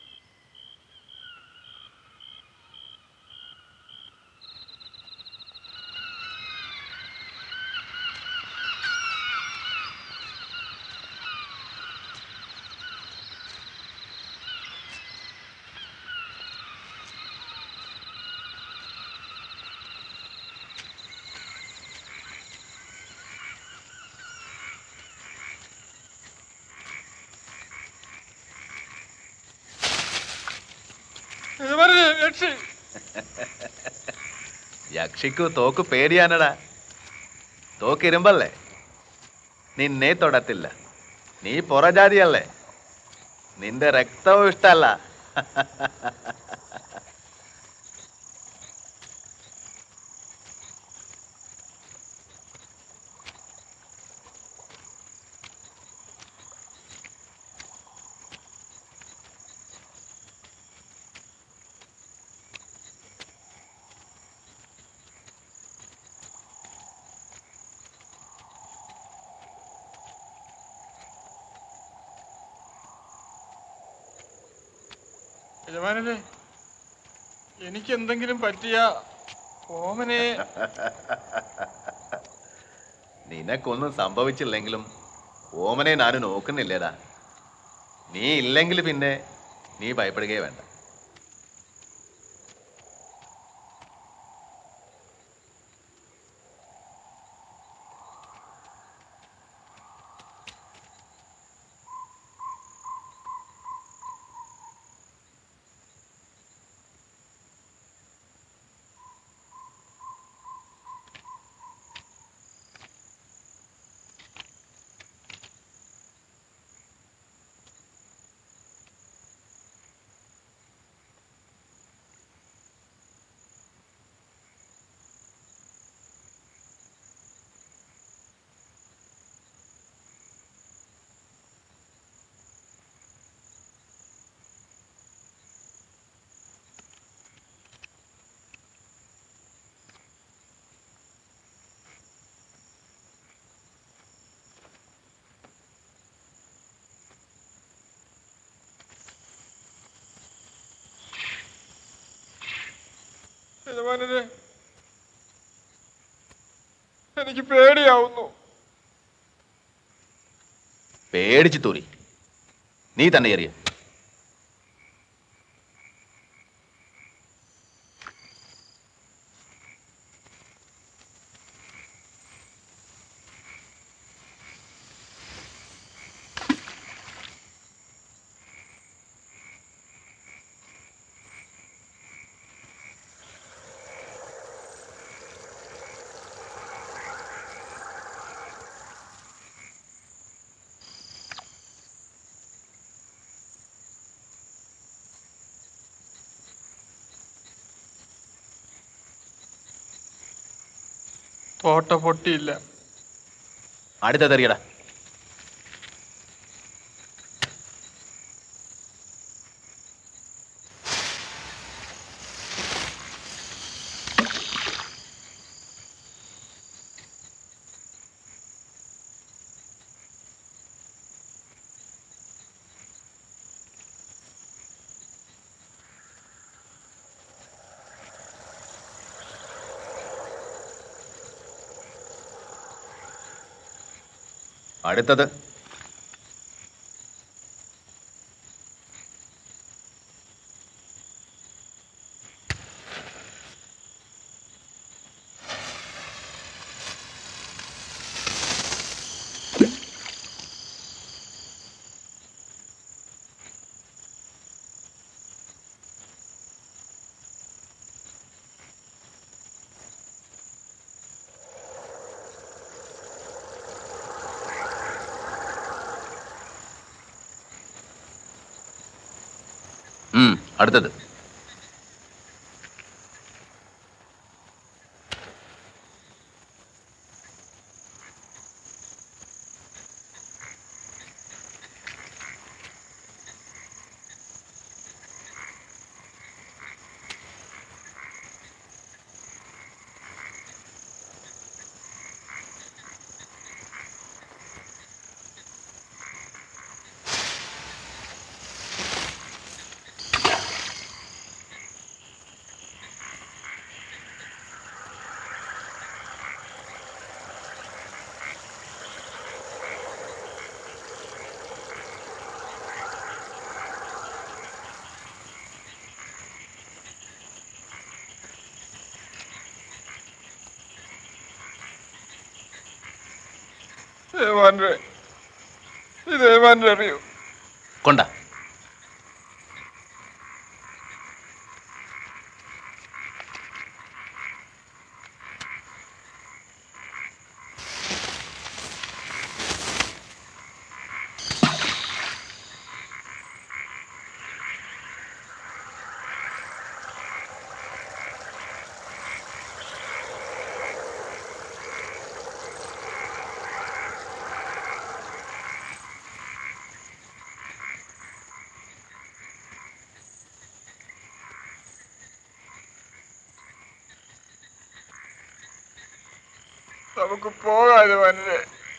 യക്ഷിക്കു തോക്ക് പേടിയാനടാ. തോക്ക് ഇരുമ്പല്ലേ, നിന്നെ തൊടത്തില്ല. നീ പുറജാതിയല്ലേ, നിന്റെ രക്തവും ഇഷ്ടല്ല. യജമാനരെ, എനിക്ക് എന്തെങ്കിലും പറ്റിയ ഓമനെ. നിനക്കൊന്നും സംഭവിച്ചില്ലെങ്കിലും ഓമനെ ഞാനും നോക്കുന്നില്ലേടാ. നീ ഇല്ലെങ്കിൽ പിന്നെ നീ ഭയപ്പെടുകയേ വേണ്ട. യജമാനരെ, എനിക്ക് പേടിയാവുന്നു. പേടിച്ചു തൂരി, നീ തന്നെ എറിയ. തോട്ട പൊട്ടിയില്ല. അടുത്തതെറിയടാ. അടുത്തത്. അടുത്തത്. യജമാനരെ, ഇത് യജമാനരെ അറിയൂ. കൊണ്ട നമുക്ക് പോകാം യജമാനരെ.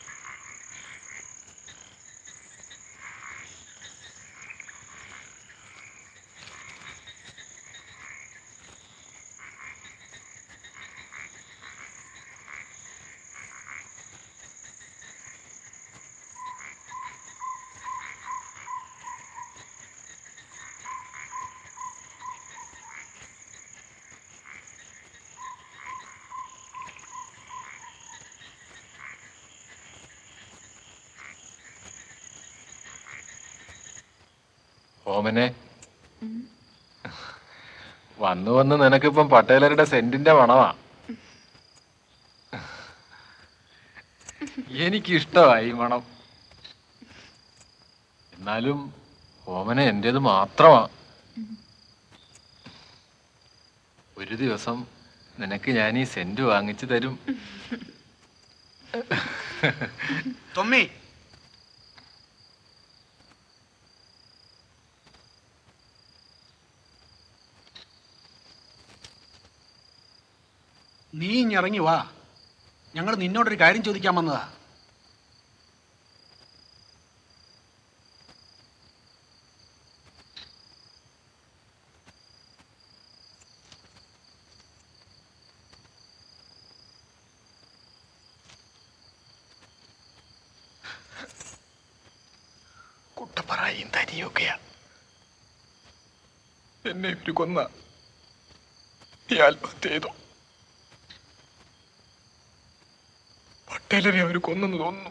ഓമനെ, വന്നു വന്ന് നിനക്കിപ്പം പട്ടേലരുടെ സെന്റിന്റെ മണമാ. എനിക്കിഷ്ടമായി മണം. എന്നാലും ഓമനെ എന്റേത് മാത്രമാ. ഒരു ദിവസം നിനക്ക് ഞാൻ ഈ സെന്റ് വാങ്ങിച്ചു തരും. തൊമ്മി, നീ ഇറങ്ങി വാ. ഞങ്ങൾ നിന്നോടൊരു കാര്യം ചോദിക്കാൻ വന്നതാ. നായും തനിയൊക്കെയാ. എന്നെ ഇവര് കൊന്ന നീ ആത്മഹത്യ ചെയ്തു. പട്ടേലരെ അവര് കൊന്നെന്ന് തോന്നുന്നു.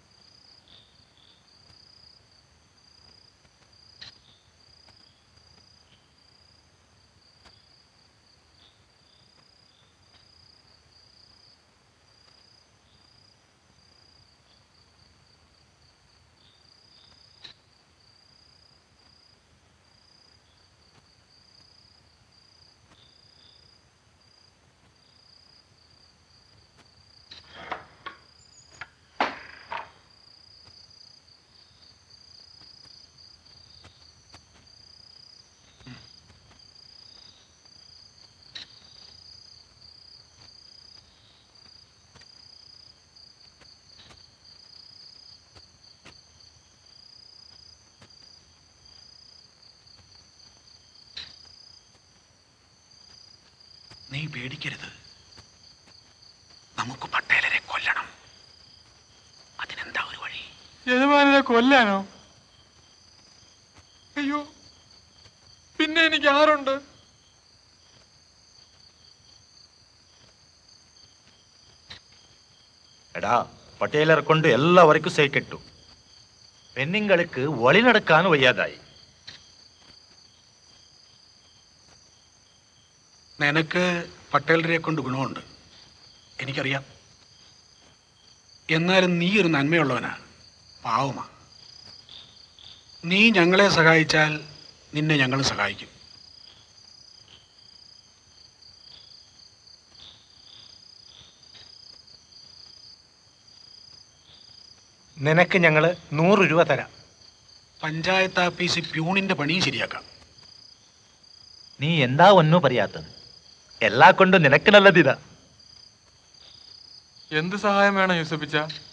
നീ പേടിക്കരുത്. നമുക്ക് പട്ടേലരെ കൊല്ലണം. അതിനെന്താ ഒരു വഴി? യജമാനെ കൊല്ലാനോ? അയ്യോ, പിന്നെ എനിക്ക് ആരുണ്ട്? എടാ, പട്ടേലർ കൊണ്ട് എല്ലാവർക്കും സൈക്കിട്ടു. പെണ്ണുങ്ങൾക്ക് വഴി നടക്കാൻ വയ്യാതായി. നിനക്ക് പട്ടേലരെ കൊണ്ട് ഗുണമുണ്ട്, എനിക്കറിയാം. എന്നാലും നീ ഒരു നന്മയുള്ളവനാ, പാവമാ. നീ ഞങ്ങളെ സഹായിച്ചാൽ നിന്നെ ഞങ്ങൾ സഹായിക്കും. നിനക്ക് ഞങ്ങൾ നൂറ് രൂപ തരാം. പഞ്ചായത്ത് ആഫീസിൽ പ്യൂണിന്റെ പണിയും ശരിയാക്കാം. നീ എന്താ ഒന്നും പറയാത്തത്? എല്ലാ കൊണ്ടും നിനക്ക് നല്ലതിതാ. എന്ത് സഹായം വേണം യൂസഫിച്ച?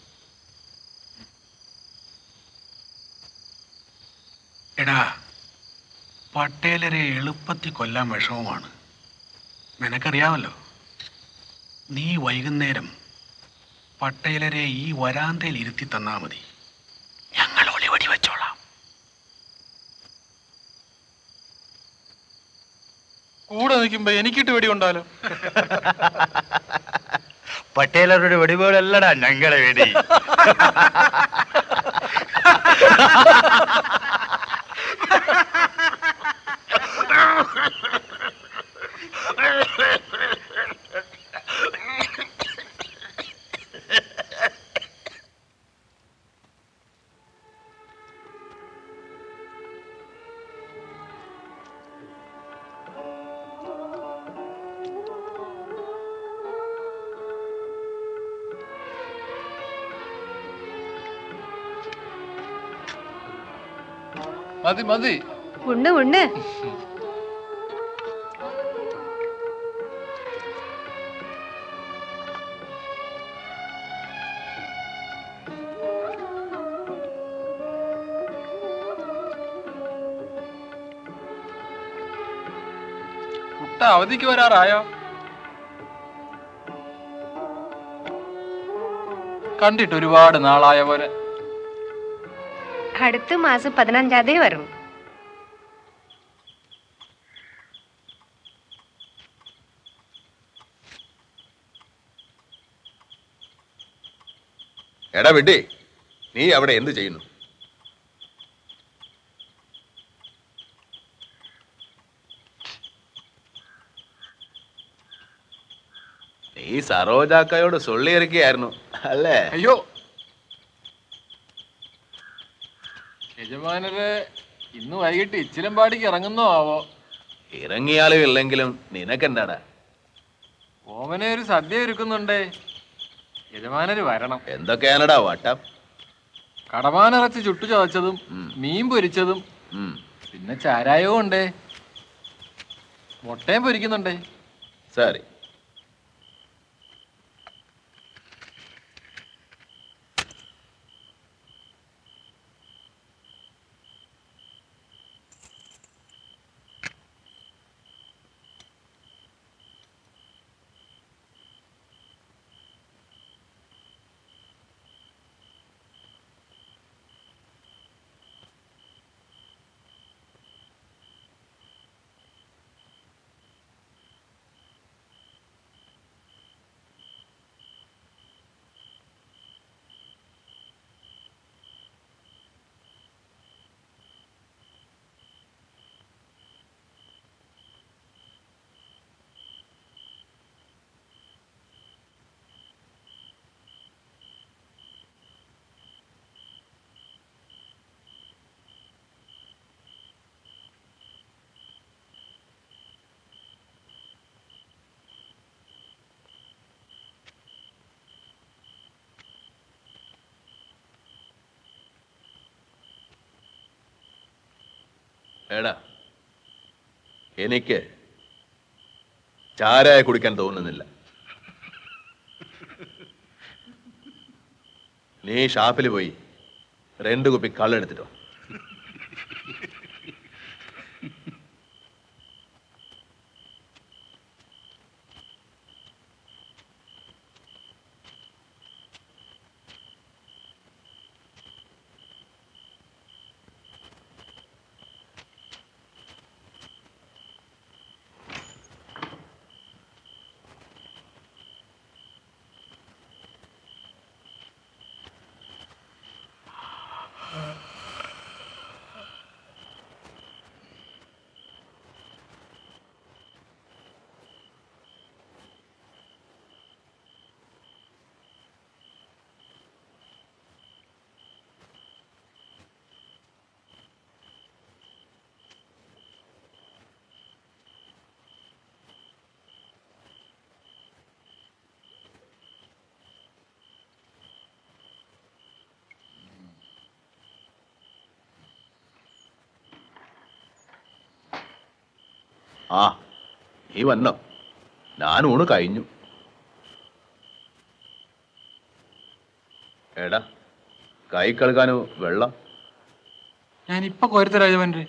എടാ, പട്ടേലരെ എളുപ്പത്തിൽ കൊല്ലാൻ വിഷമമാണ്, നിനക്കറിയാമല്ലോ. നീ വൈകുന്നേരം പട്ടേലരെ ഈ വരാന്തയിൽ ഇരുത്തി തന്നാ മതി, ഞങ്ങൾ ഒളിവടി വെച്ചോളാം. കൂടെ നിൽക്കുമ്പോ എനിക്കിട്ട് വെടി കൊണ്ടാലോ? പട്ടേലരുടെ വെടിപോലല്ലടാ ഞങ്ങളെ വെടി. മതി മതി. ഉണ്ട് ഉണ്ട്. കുട്ട അവധിക്ക് വരാറായോ? കണ്ടിട്ട് ഒരുപാട് നാളായ പോലെ. അടുത്ത മാസം പതിനഞ്ചാം തീയതി വരും. എടാ വിഡ്ഢി, നീ അവിടെ എന്ത് ചെയ്യുന്നു? നീ സരോജാക്കയോട് സൊള്ളിയിറക്കിയായിരുന്നു അല്ലേ? അയ്യോ, യജമാനര് ഇന്ന് വൈകിട്ട് ഇച്ചിലമ്പാടിക്ക് ഇറങ്ങുന്നോ ആവോ? ഇറങ്ങിയാലും ഇല്ലെങ്കിലും നിനക്കെന്താടാ? ഓമനെ ഒരു സദ്യ ഒരുക്കുന്നുണ്ടേ, യജമാനര് വരണം. എന്തൊക്കെയാണടാ വട്ടം? കടമാനിറച്ചി ചുട്ടു ചതച്ചതും മീൻ പൊരിച്ചതും പിന്നെ ചാരായവും ഉണ്ടേ, മുട്ടയും പൊരിക്കുന്നുണ്ടേ. സരി. എടാ, എനിക്ക് ചാരായ കുടിക്കാൻ തോന്നുന്നില്ല. നീ ഷാപ്പിൽ പോയി രണ്ട് കുപ്പി കള്ളെടുത്തിട്ടോ. ആ, നീ വന്നോ? ഞാൻ ഊണ് കഴിഞ്ഞു. എടാ, കൈ കഴുകാനോ വെള്ളം? ഞാനിപ്പൊ കോരുത്ത രാജമന്ത്രി.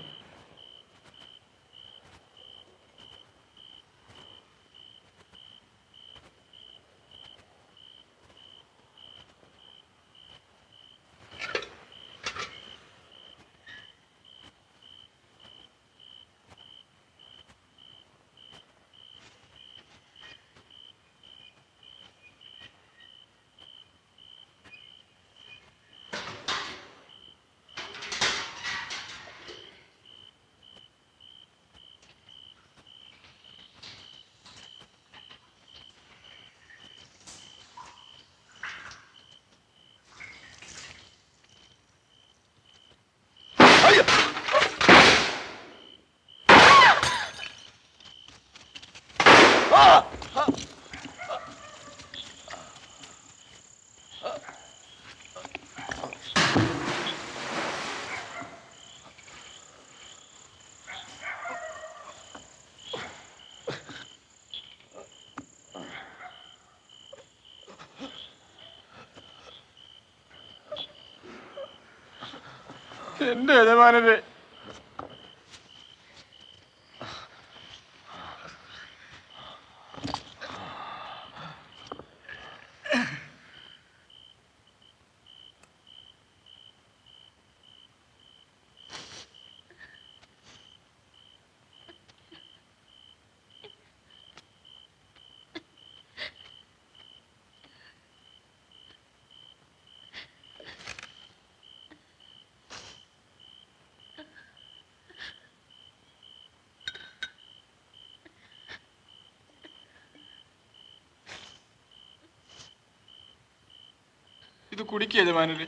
എന്റെ യജമാനരെ, ഇത് കുടിക്കുക യജമാനരെ.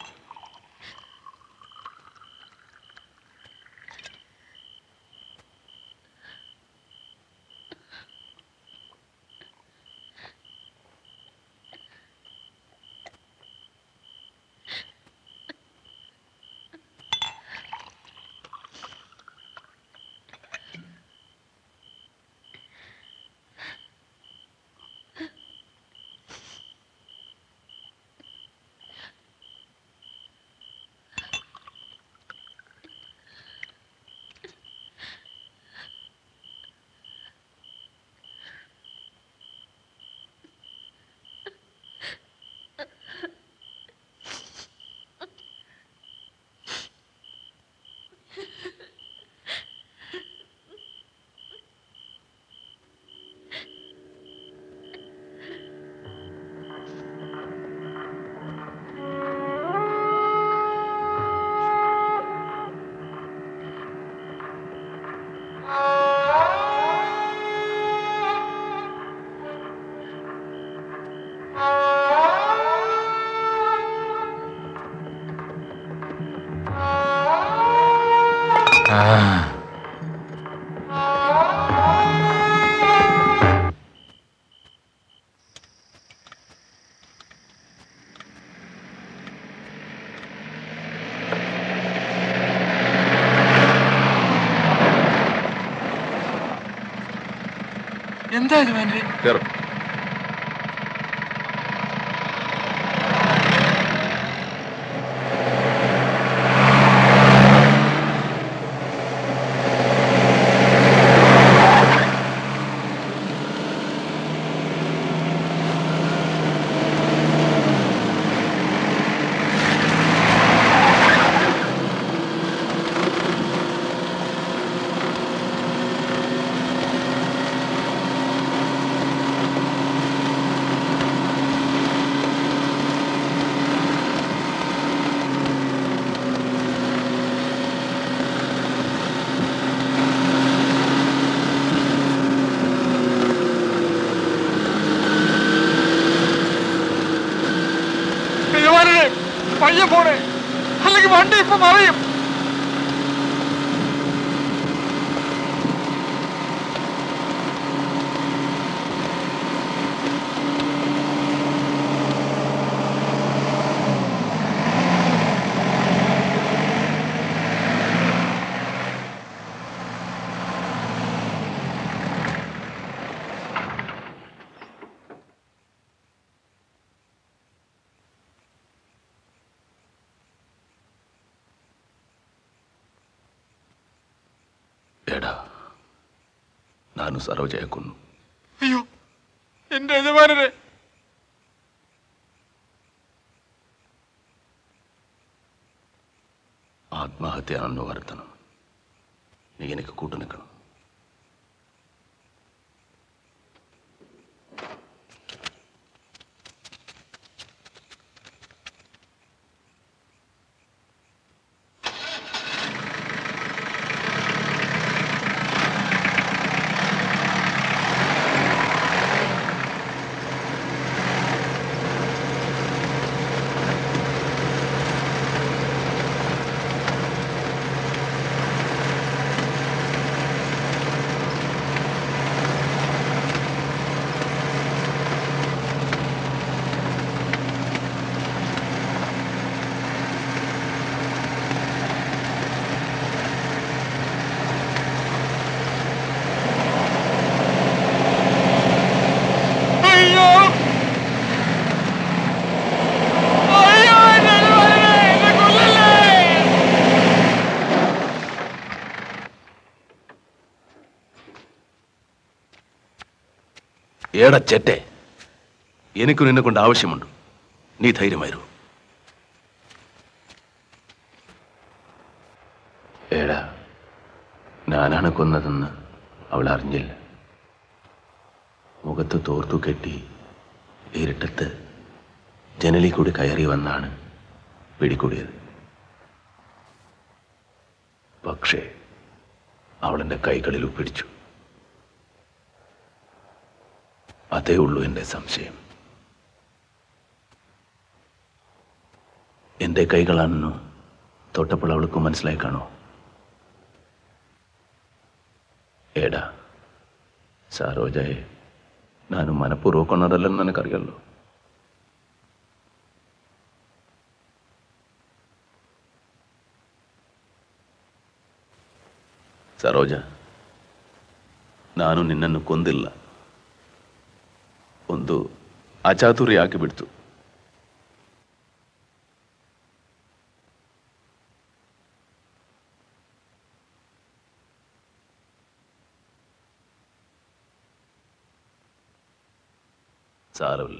എന്താ യജമാനരെ? കേറും. പയ്യെ പോണേ, അല്ലെങ്കിൽ വണ്ടി ഇപ്പൊ മറിയും. എടാ, ನಾನು സരോജയെ കൊന്നു. അയ്യോ, എന്റെ യജമാനരെ! ആത്മഹത്യയാണെന്ന് വരുത്തണം. നീ എനിക്ക് കൂട്ടു നിൽക്കണം. ഏടാ ചെറ്റെ, എനിക്ക് നിന്നെ കൊണ്ട് ആവശ്യമുണ്ട്. നീ ധൈര്യമായിരു. ഏടാ, ഞാനാണ് കൊന്നതെന്ന് അവൾ അറിഞ്ഞില്ല. മുഖത്ത് തോർത്തു കെട്ടി ഇരുട്ടത്ത് ജനലിൽ കൂടി കയറി വന്നാണ് പിടികൂടിയത്. പക്ഷേ അവളെന്റെ കൈകളിൽ പിടിച്ചു. അതേ ഉള്ളൂ എൻ്റെ സംശയം. എൻ്റെ കൈകളാണെന്നോ തൊട്ടപ്പോൾ അവൾക്ക് മനസ്സിലായി കാണോ? ഏടാ, സരോജയെ ನಾನು മനഃപൂർവ്വം കൊന്നതല്ലെന്ന് നിനക്കറിയാലോ. ಸರೋಜ, ನಾನು ನಿನ್ನನ್ನು ಕೊಂದಿಲ್ಲ. ಒಂದು ಅಚಾತುರ್ಯ ಆಗಿಬಿಡ್ತು. സാരമില്ല,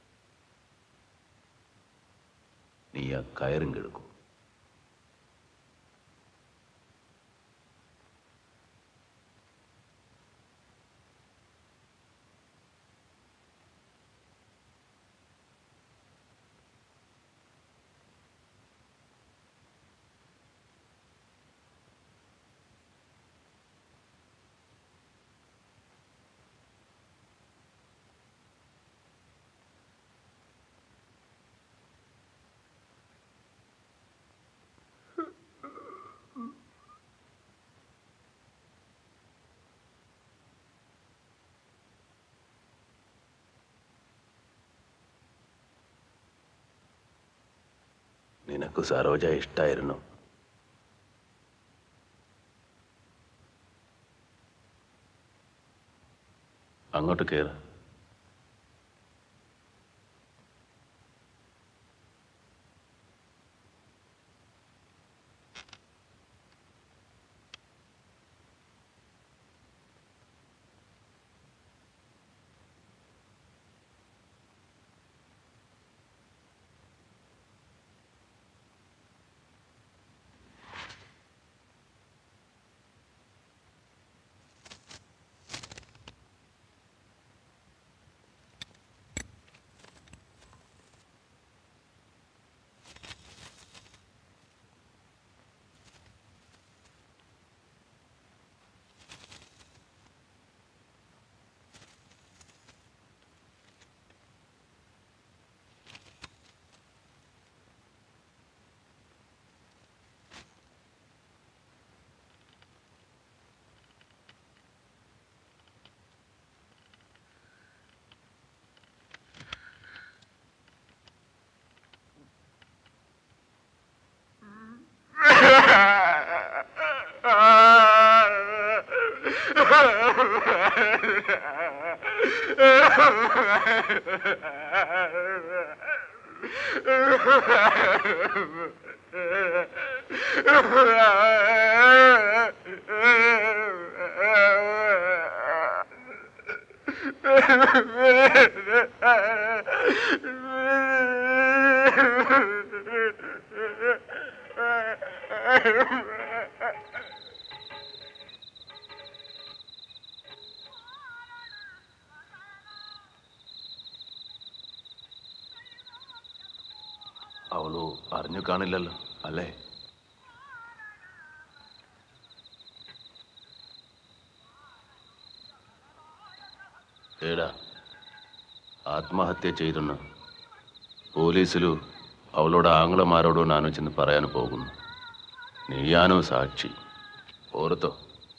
നീ ആ കയറും കിടക്കൂ. നിനക്ക് സരോജ ഇഷ്ടായിരുന്നു. അങ്ങോട്ട് കയറ്. അവളു അറിഞ്ഞു കാണില്ലല്ലോ അല്ലേ? ഏടാ ആത്മഹത്യ ചെയ്തെന്ന് പോലീസിലു അവളോട് ആംഗ്ലമാരോടോ നാനോ ചെന്ന് പറയാൻ പോകുന്നു. നീയാനോ സാക്ഷി. ഓർത്തോ?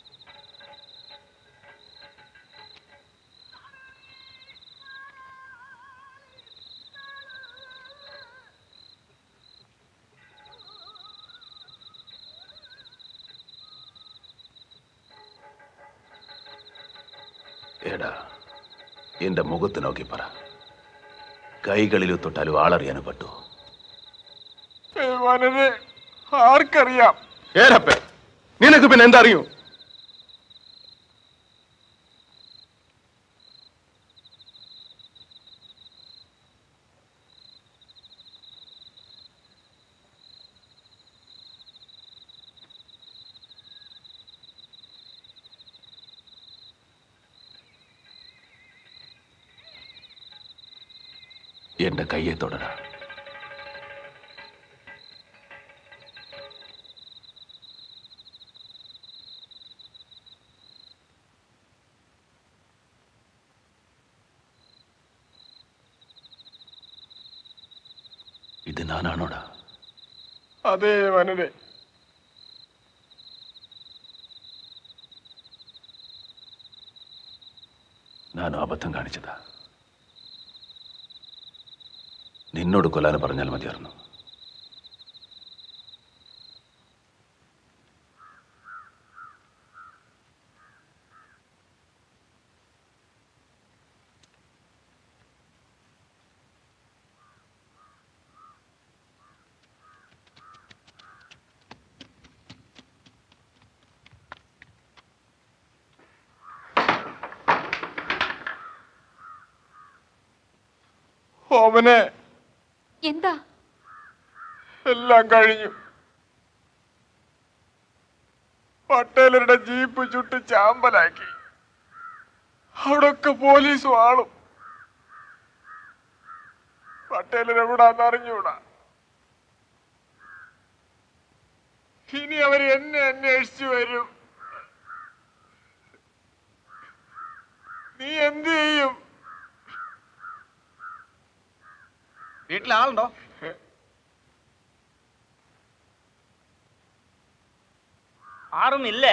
ഏടാ എന്റെ മുഖത്ത് നോക്കി പറ. കൈകളിൽ തൊട്ടാലും ആളറിയാനും പറ്റൂ. ആർക്കറിയാം? ഏരപ്പേ നിനക്ക് പിന്നെ എന്താ അറിയൂ? എന്റെ കയ്യെ തൊടട. ഇത് ഞാനാണോടാ? അതെ വനരെ. ഞാൻ അബദ്ധം കാണിച്ചതാ. നിന്നോട് കൊല്ലാൻ പറഞ്ഞാൽ മതിയായിരുന്നു. ഓമനെ, എന്താ? എല്ലാം കഴിഞ്ഞു. പട്ടേലരുടെ ജീപ്പ് ചുട്ട് ചാമ്പലാക്കി. അവിടൊക്കെ പോലീസും ആളും. പട്ടേലരെവിടാന്ന് അറിഞ്ഞൂടാ. ഇനി അവർ എന്നെ അന്വേഷിച്ചു വരും. നീ എന്ത് ചെയ്യും? വീട്ടിലാളുണ്ടോ? ആരും ഇല്ലേ?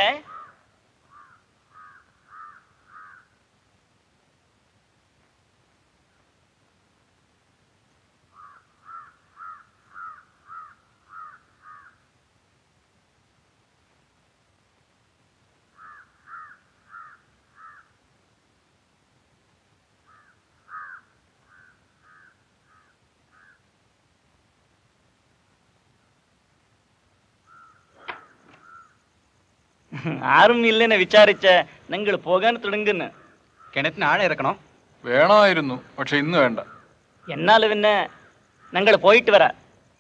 ആരും ഇല്ലെന്ന് വിചാരിച്ച നിങ്ങൾ പോകാൻ തുടങ്ങുന്നു. കിണറ്റിന് ആഴ ഇറക്കണോ? വേണമായിരുന്നു, പക്ഷെ ഇന്ന് വേണ്ട. എന്നാൽ പിന്നെ ഞങ്ങൾ പോയിട്ട് വരാം.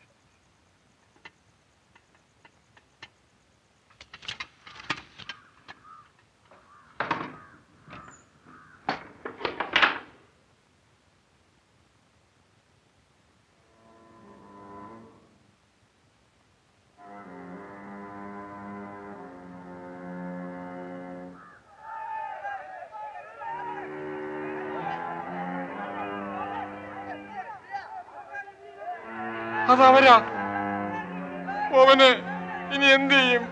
അതവരാ. ഓവനെ ഇനി എന്ത് ചെയ്യും?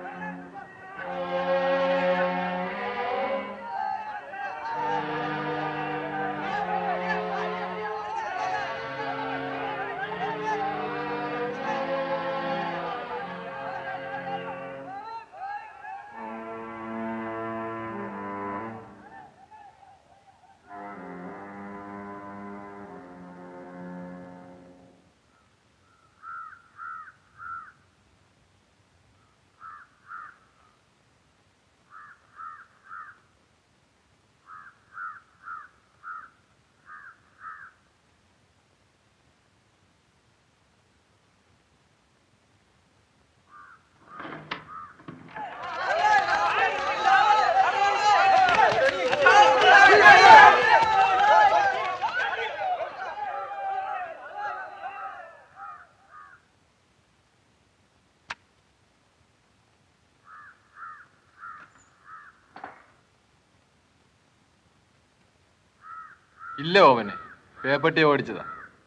ഇല്ല ഓവനെ, പേപ്പട്ടി ഓടിച്ചതാ.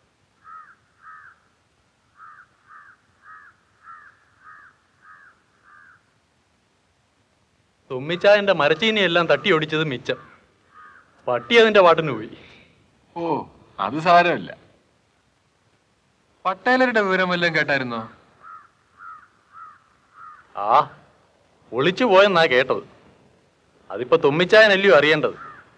തുമ്മിച്ചായന്റെ മരച്ചീനിയെല്ലാം തട്ടി ഓടിച്ചത് മിച്ചം. പട്ടി അതിന്റെ പാട്ടിന് പോയി. ഓ, അത് സാരമില്ല. പട്ടേലരുടെ വിവരം വല്ലതും കേട്ടായിരുന്നോ? ആ, ഒളിച്ചു പോയെന്നാ കേട്ടത്. അതിപ്പോ തുമ്മിച്ചായനല്ലയോ അറിയേണ്ടത്.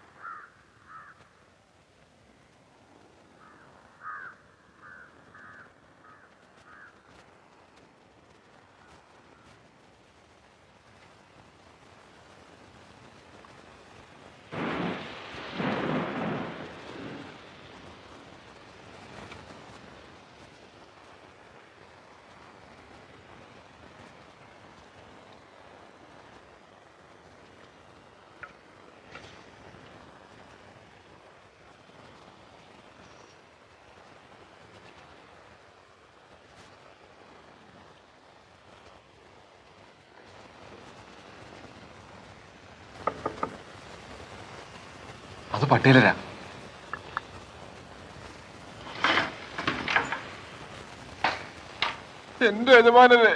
അത് പട്ടേലരാ. എന്റെ യജമാനനെ,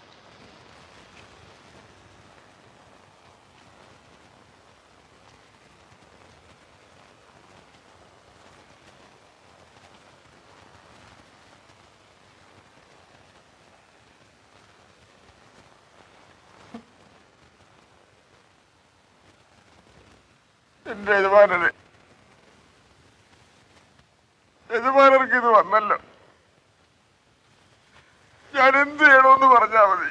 എന്റെ യജമാനനെ, യജമാനർക്ക് ഇത് വന്നല്ലോ. ഞാൻ എന്ത് ചെയ്യണമെന്ന് പറഞ്ഞാ മതി.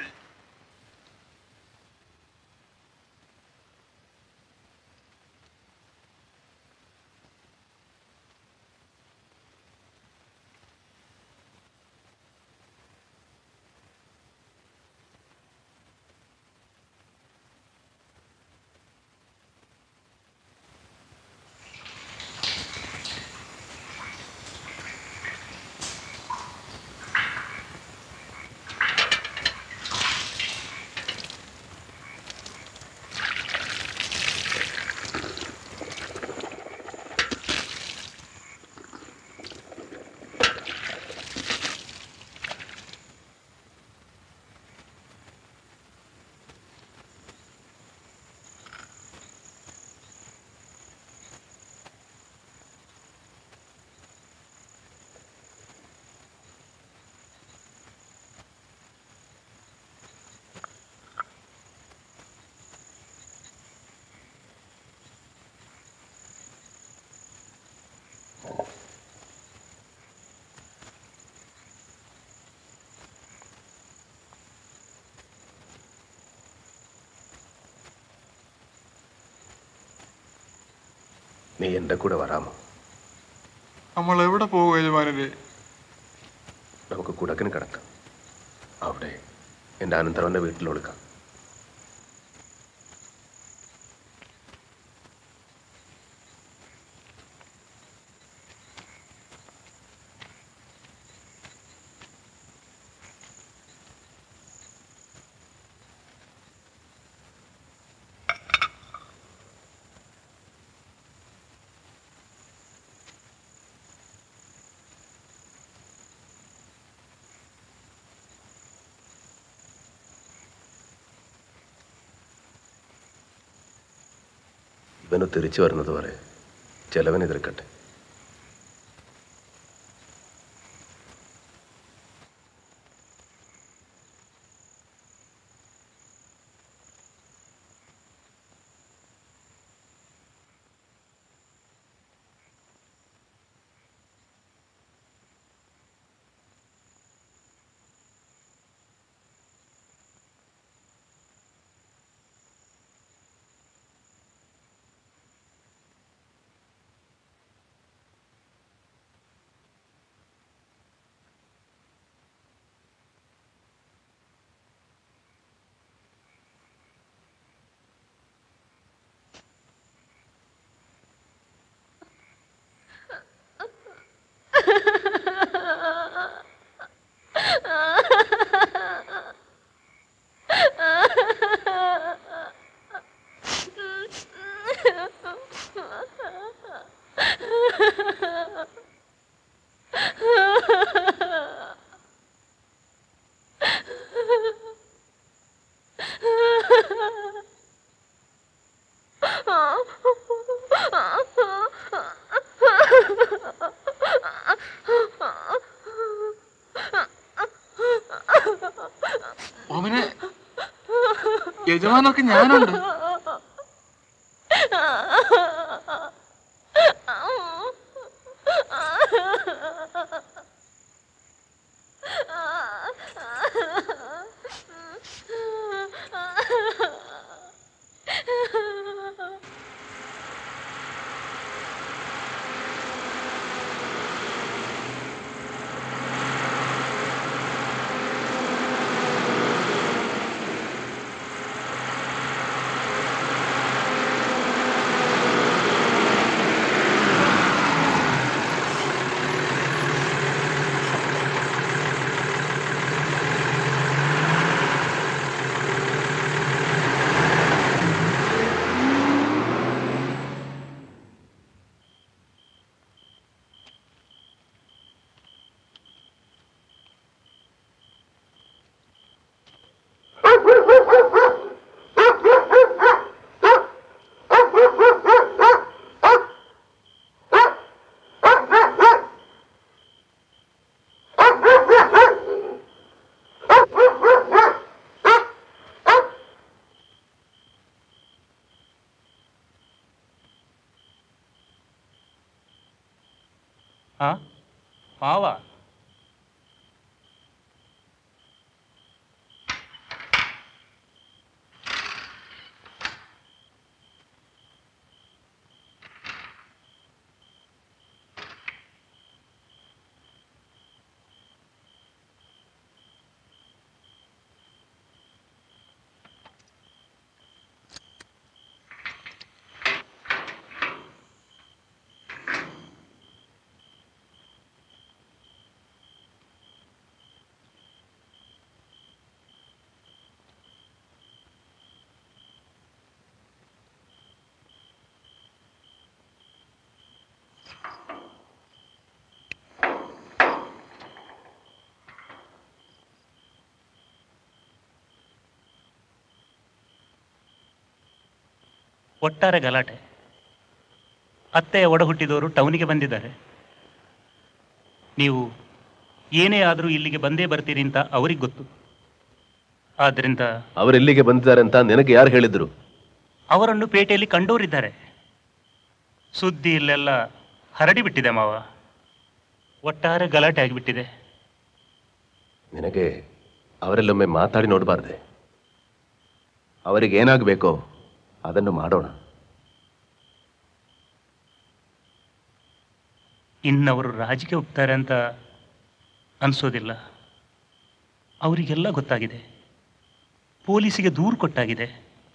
നീ എൻ്റെ കൂടെ വരാമോ? നമ്മൾ എവിടെ പോകും യജമാനരെ? നമുക്ക് കുടക്കിന് കിടക്കാം. അവിടെ എൻ്റെ അനന്തരവൻ്റെ വീട്ടിൽ ഒടുക്കാം. ഇവന് തിരിച്ചു വരുന്നത് വരെ ചെലവൻ എതിർക്കട്ടെ. ഓമനെ, യജമാനൊക്കെ ഞാനുണ്ട്. ആ പാവാ ಒಟ್ಟಾರೆ ಗಲಾಟೆ. ಅತ್ತೆಯ ಒಡ ಹುಟ್ಟಿದವರು ಟೌನಿಗೆ ಬಂದಿದ್ದಾರೆ. ನೀವು ಏನೇ ಆದರೂ ಇಲ್ಲಿಗೆ ಬಂದೇ ಬರ್ತೀರಿ ಅಂತ ಅವ್ರಿಗೆ ಗೊತ್ತು. ಆದ್ರಿಂದ ಅವರೆಲ್ಲಿಗೆ ಬಂದಿದ್ದಾರೆ ಅಂತ ನಿನಗೆ ಯಾರು ಹೇಳಿದ್ರು? ಅವರನ್ನು ಪೇಟೆಯಲ್ಲಿ ಕಂಡೋರಿದ್ದಾರೆ. ಸುದ್ದಿ ಇಲ್ಲೆಲ್ಲ ಹರಡಿ ಬಿಟ್ಟಿದೆ ಮಾವ. ಒಟ್ಟಾರೆ ಗಲಾಟೆ ಆಗಿಬಿಟ್ಟಿದೆ. ನಿನಗೆ ಅವರೆಲ್ಲೊಮ್ಮೆ ಮಾತಾಡಿ ನೋಡಬಾರ್ದೆ? ಅವರಿಗೆ ಏನಾಗಬೇಕೋ ಅದನ್ನು ಮಾಡೋಣ. ಇನ್ನವರು ರಾಜಿಗೆ ಹೋಗ್ತಾರೆ ಅಂತ ಅನಿಸೋದಿಲ್ಲ. ಅವರಿಗೆಲ್ಲ ಗೊತ್ತಾಗಿದೆ, ಪೊಲೀಸಿಗೆ ದೂರು ಕೊಟ್ಟಾಗಿದೆ.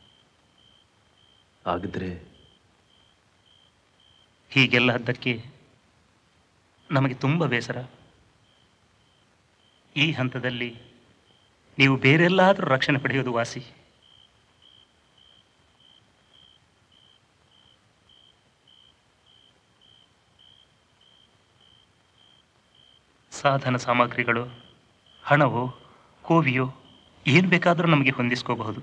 ಹಾಗಿದ್ರೆ ಹೀಗೆಲ್ಲ ಅದಕ್ಕೆ ನಮಗೆ ತುಂಬ ಬೇಸರ. ಈ ಹಂತದಲ್ಲಿ ನೀವು ಬೇರೆಲ್ಲಾದರೂ ರಕ್ಷಣೆ ಪಡೆಯೋದು ವಾಸಿ. ಸಾಧನ ಸಾಮಗ್ರಿಗಳು, ಹಣವೋ ಕೋವಿಯೋ ಏನು ಬೇಕಾದರೂ ನಮಗೆ ಹೊಂದಿಸ್ಕೋಬಹುದು.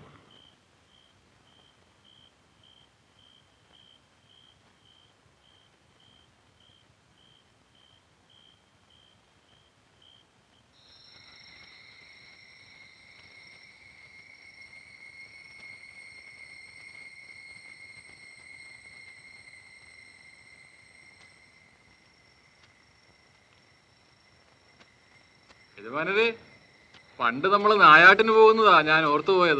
യജമാനരെ, പണ്ട് നമ്മൾ നായാട്ടിന് പോകുന്നതാ ഞാൻ ഓർത്തു പോയത്.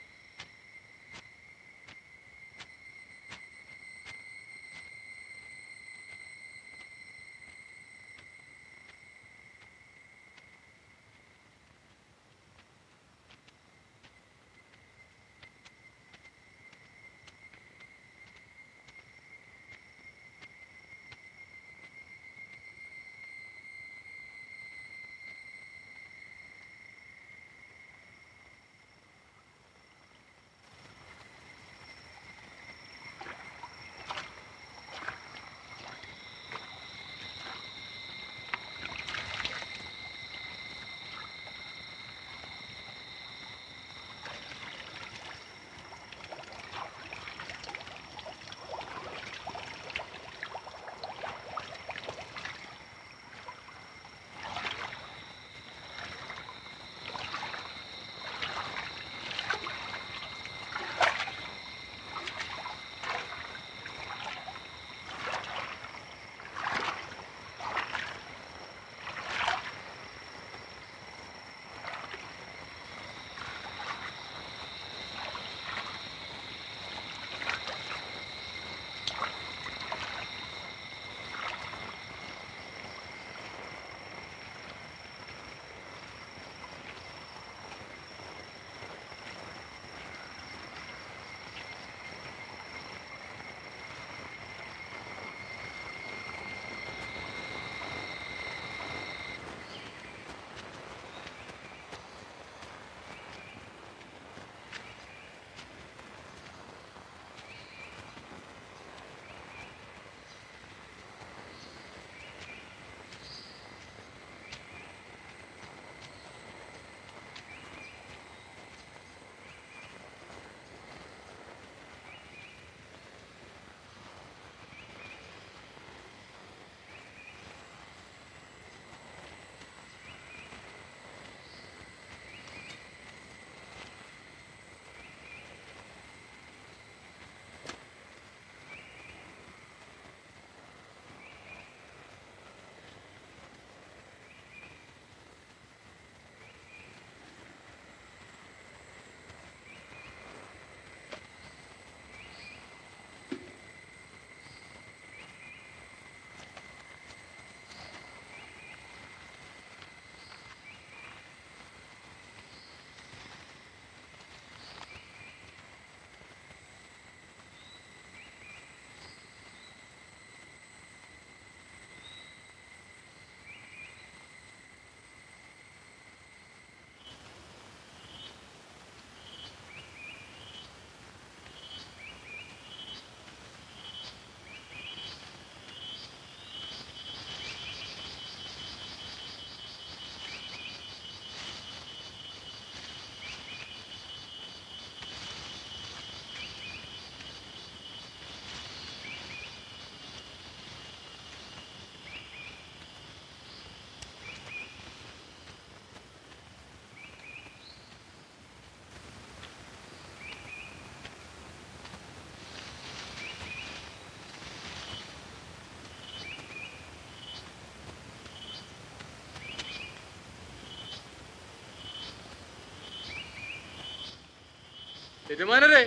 യജമാനരെ,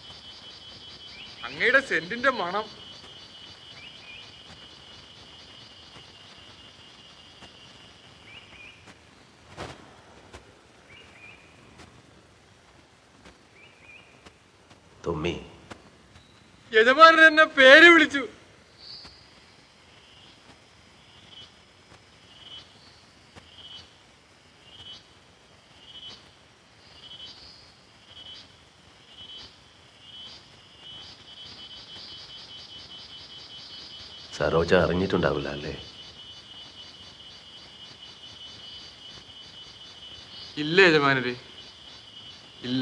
അങ്ങയുടെ സെന്റിന്റെ മണം. തൊമ്മി, യജമാനൻ എന്നെ പേര് വിളിച്ചു. സരോജ അറിഞ്ഞിട്ടുണ്ടാവില്ല അല്ലേ? ഇല്ല യജമാനരെ, ഇല്ല.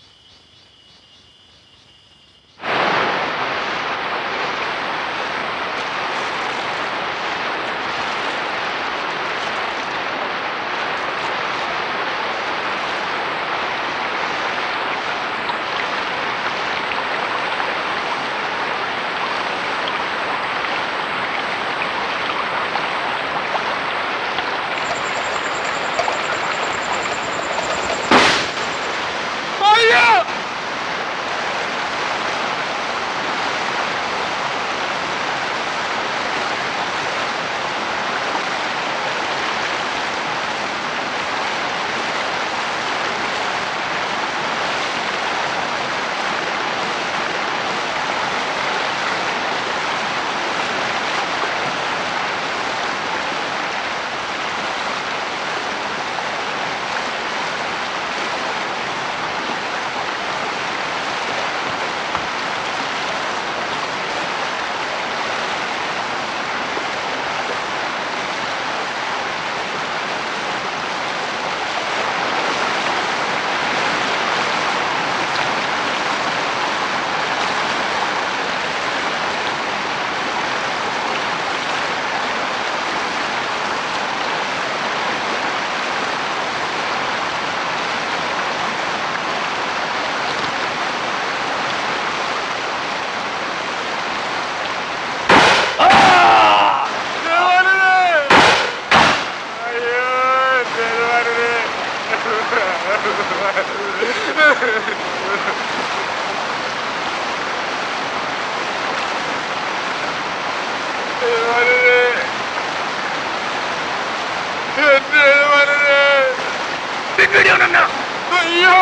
അയ്യോ,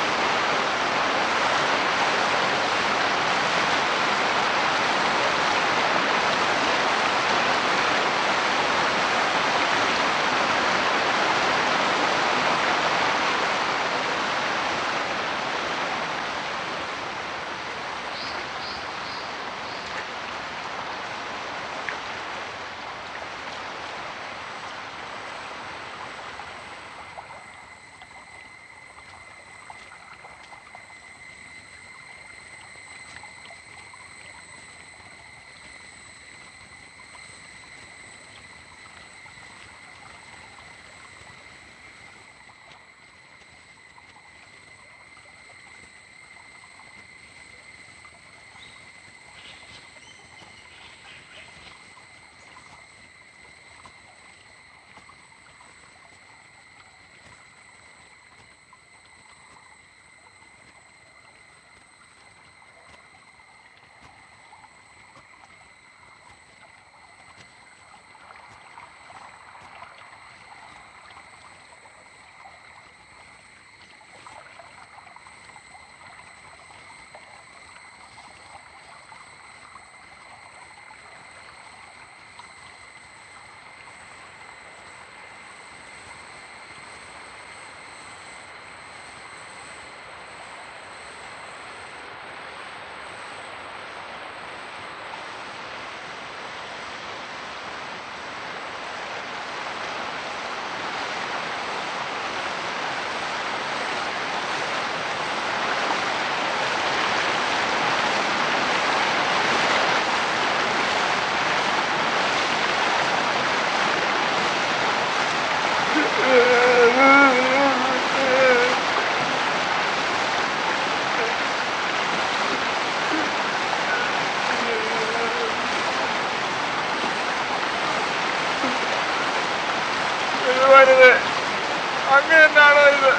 അങ്ങനെ തന്നെയാണോ ഇത്?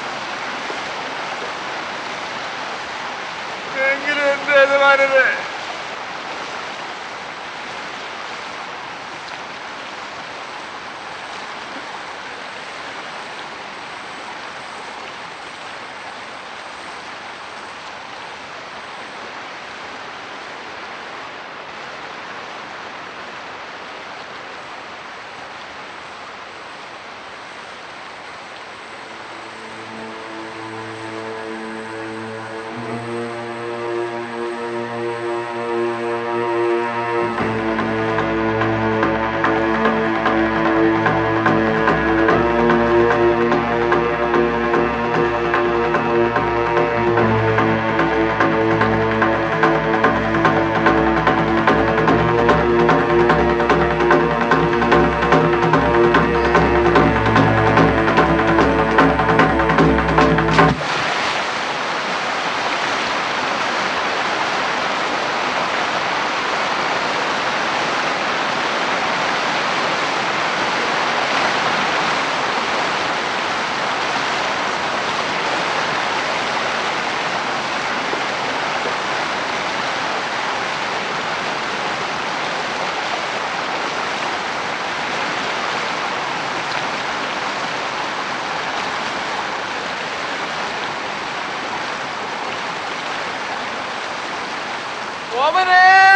എങ്കിലും എന്റെ യജമാനത് ഓമനേ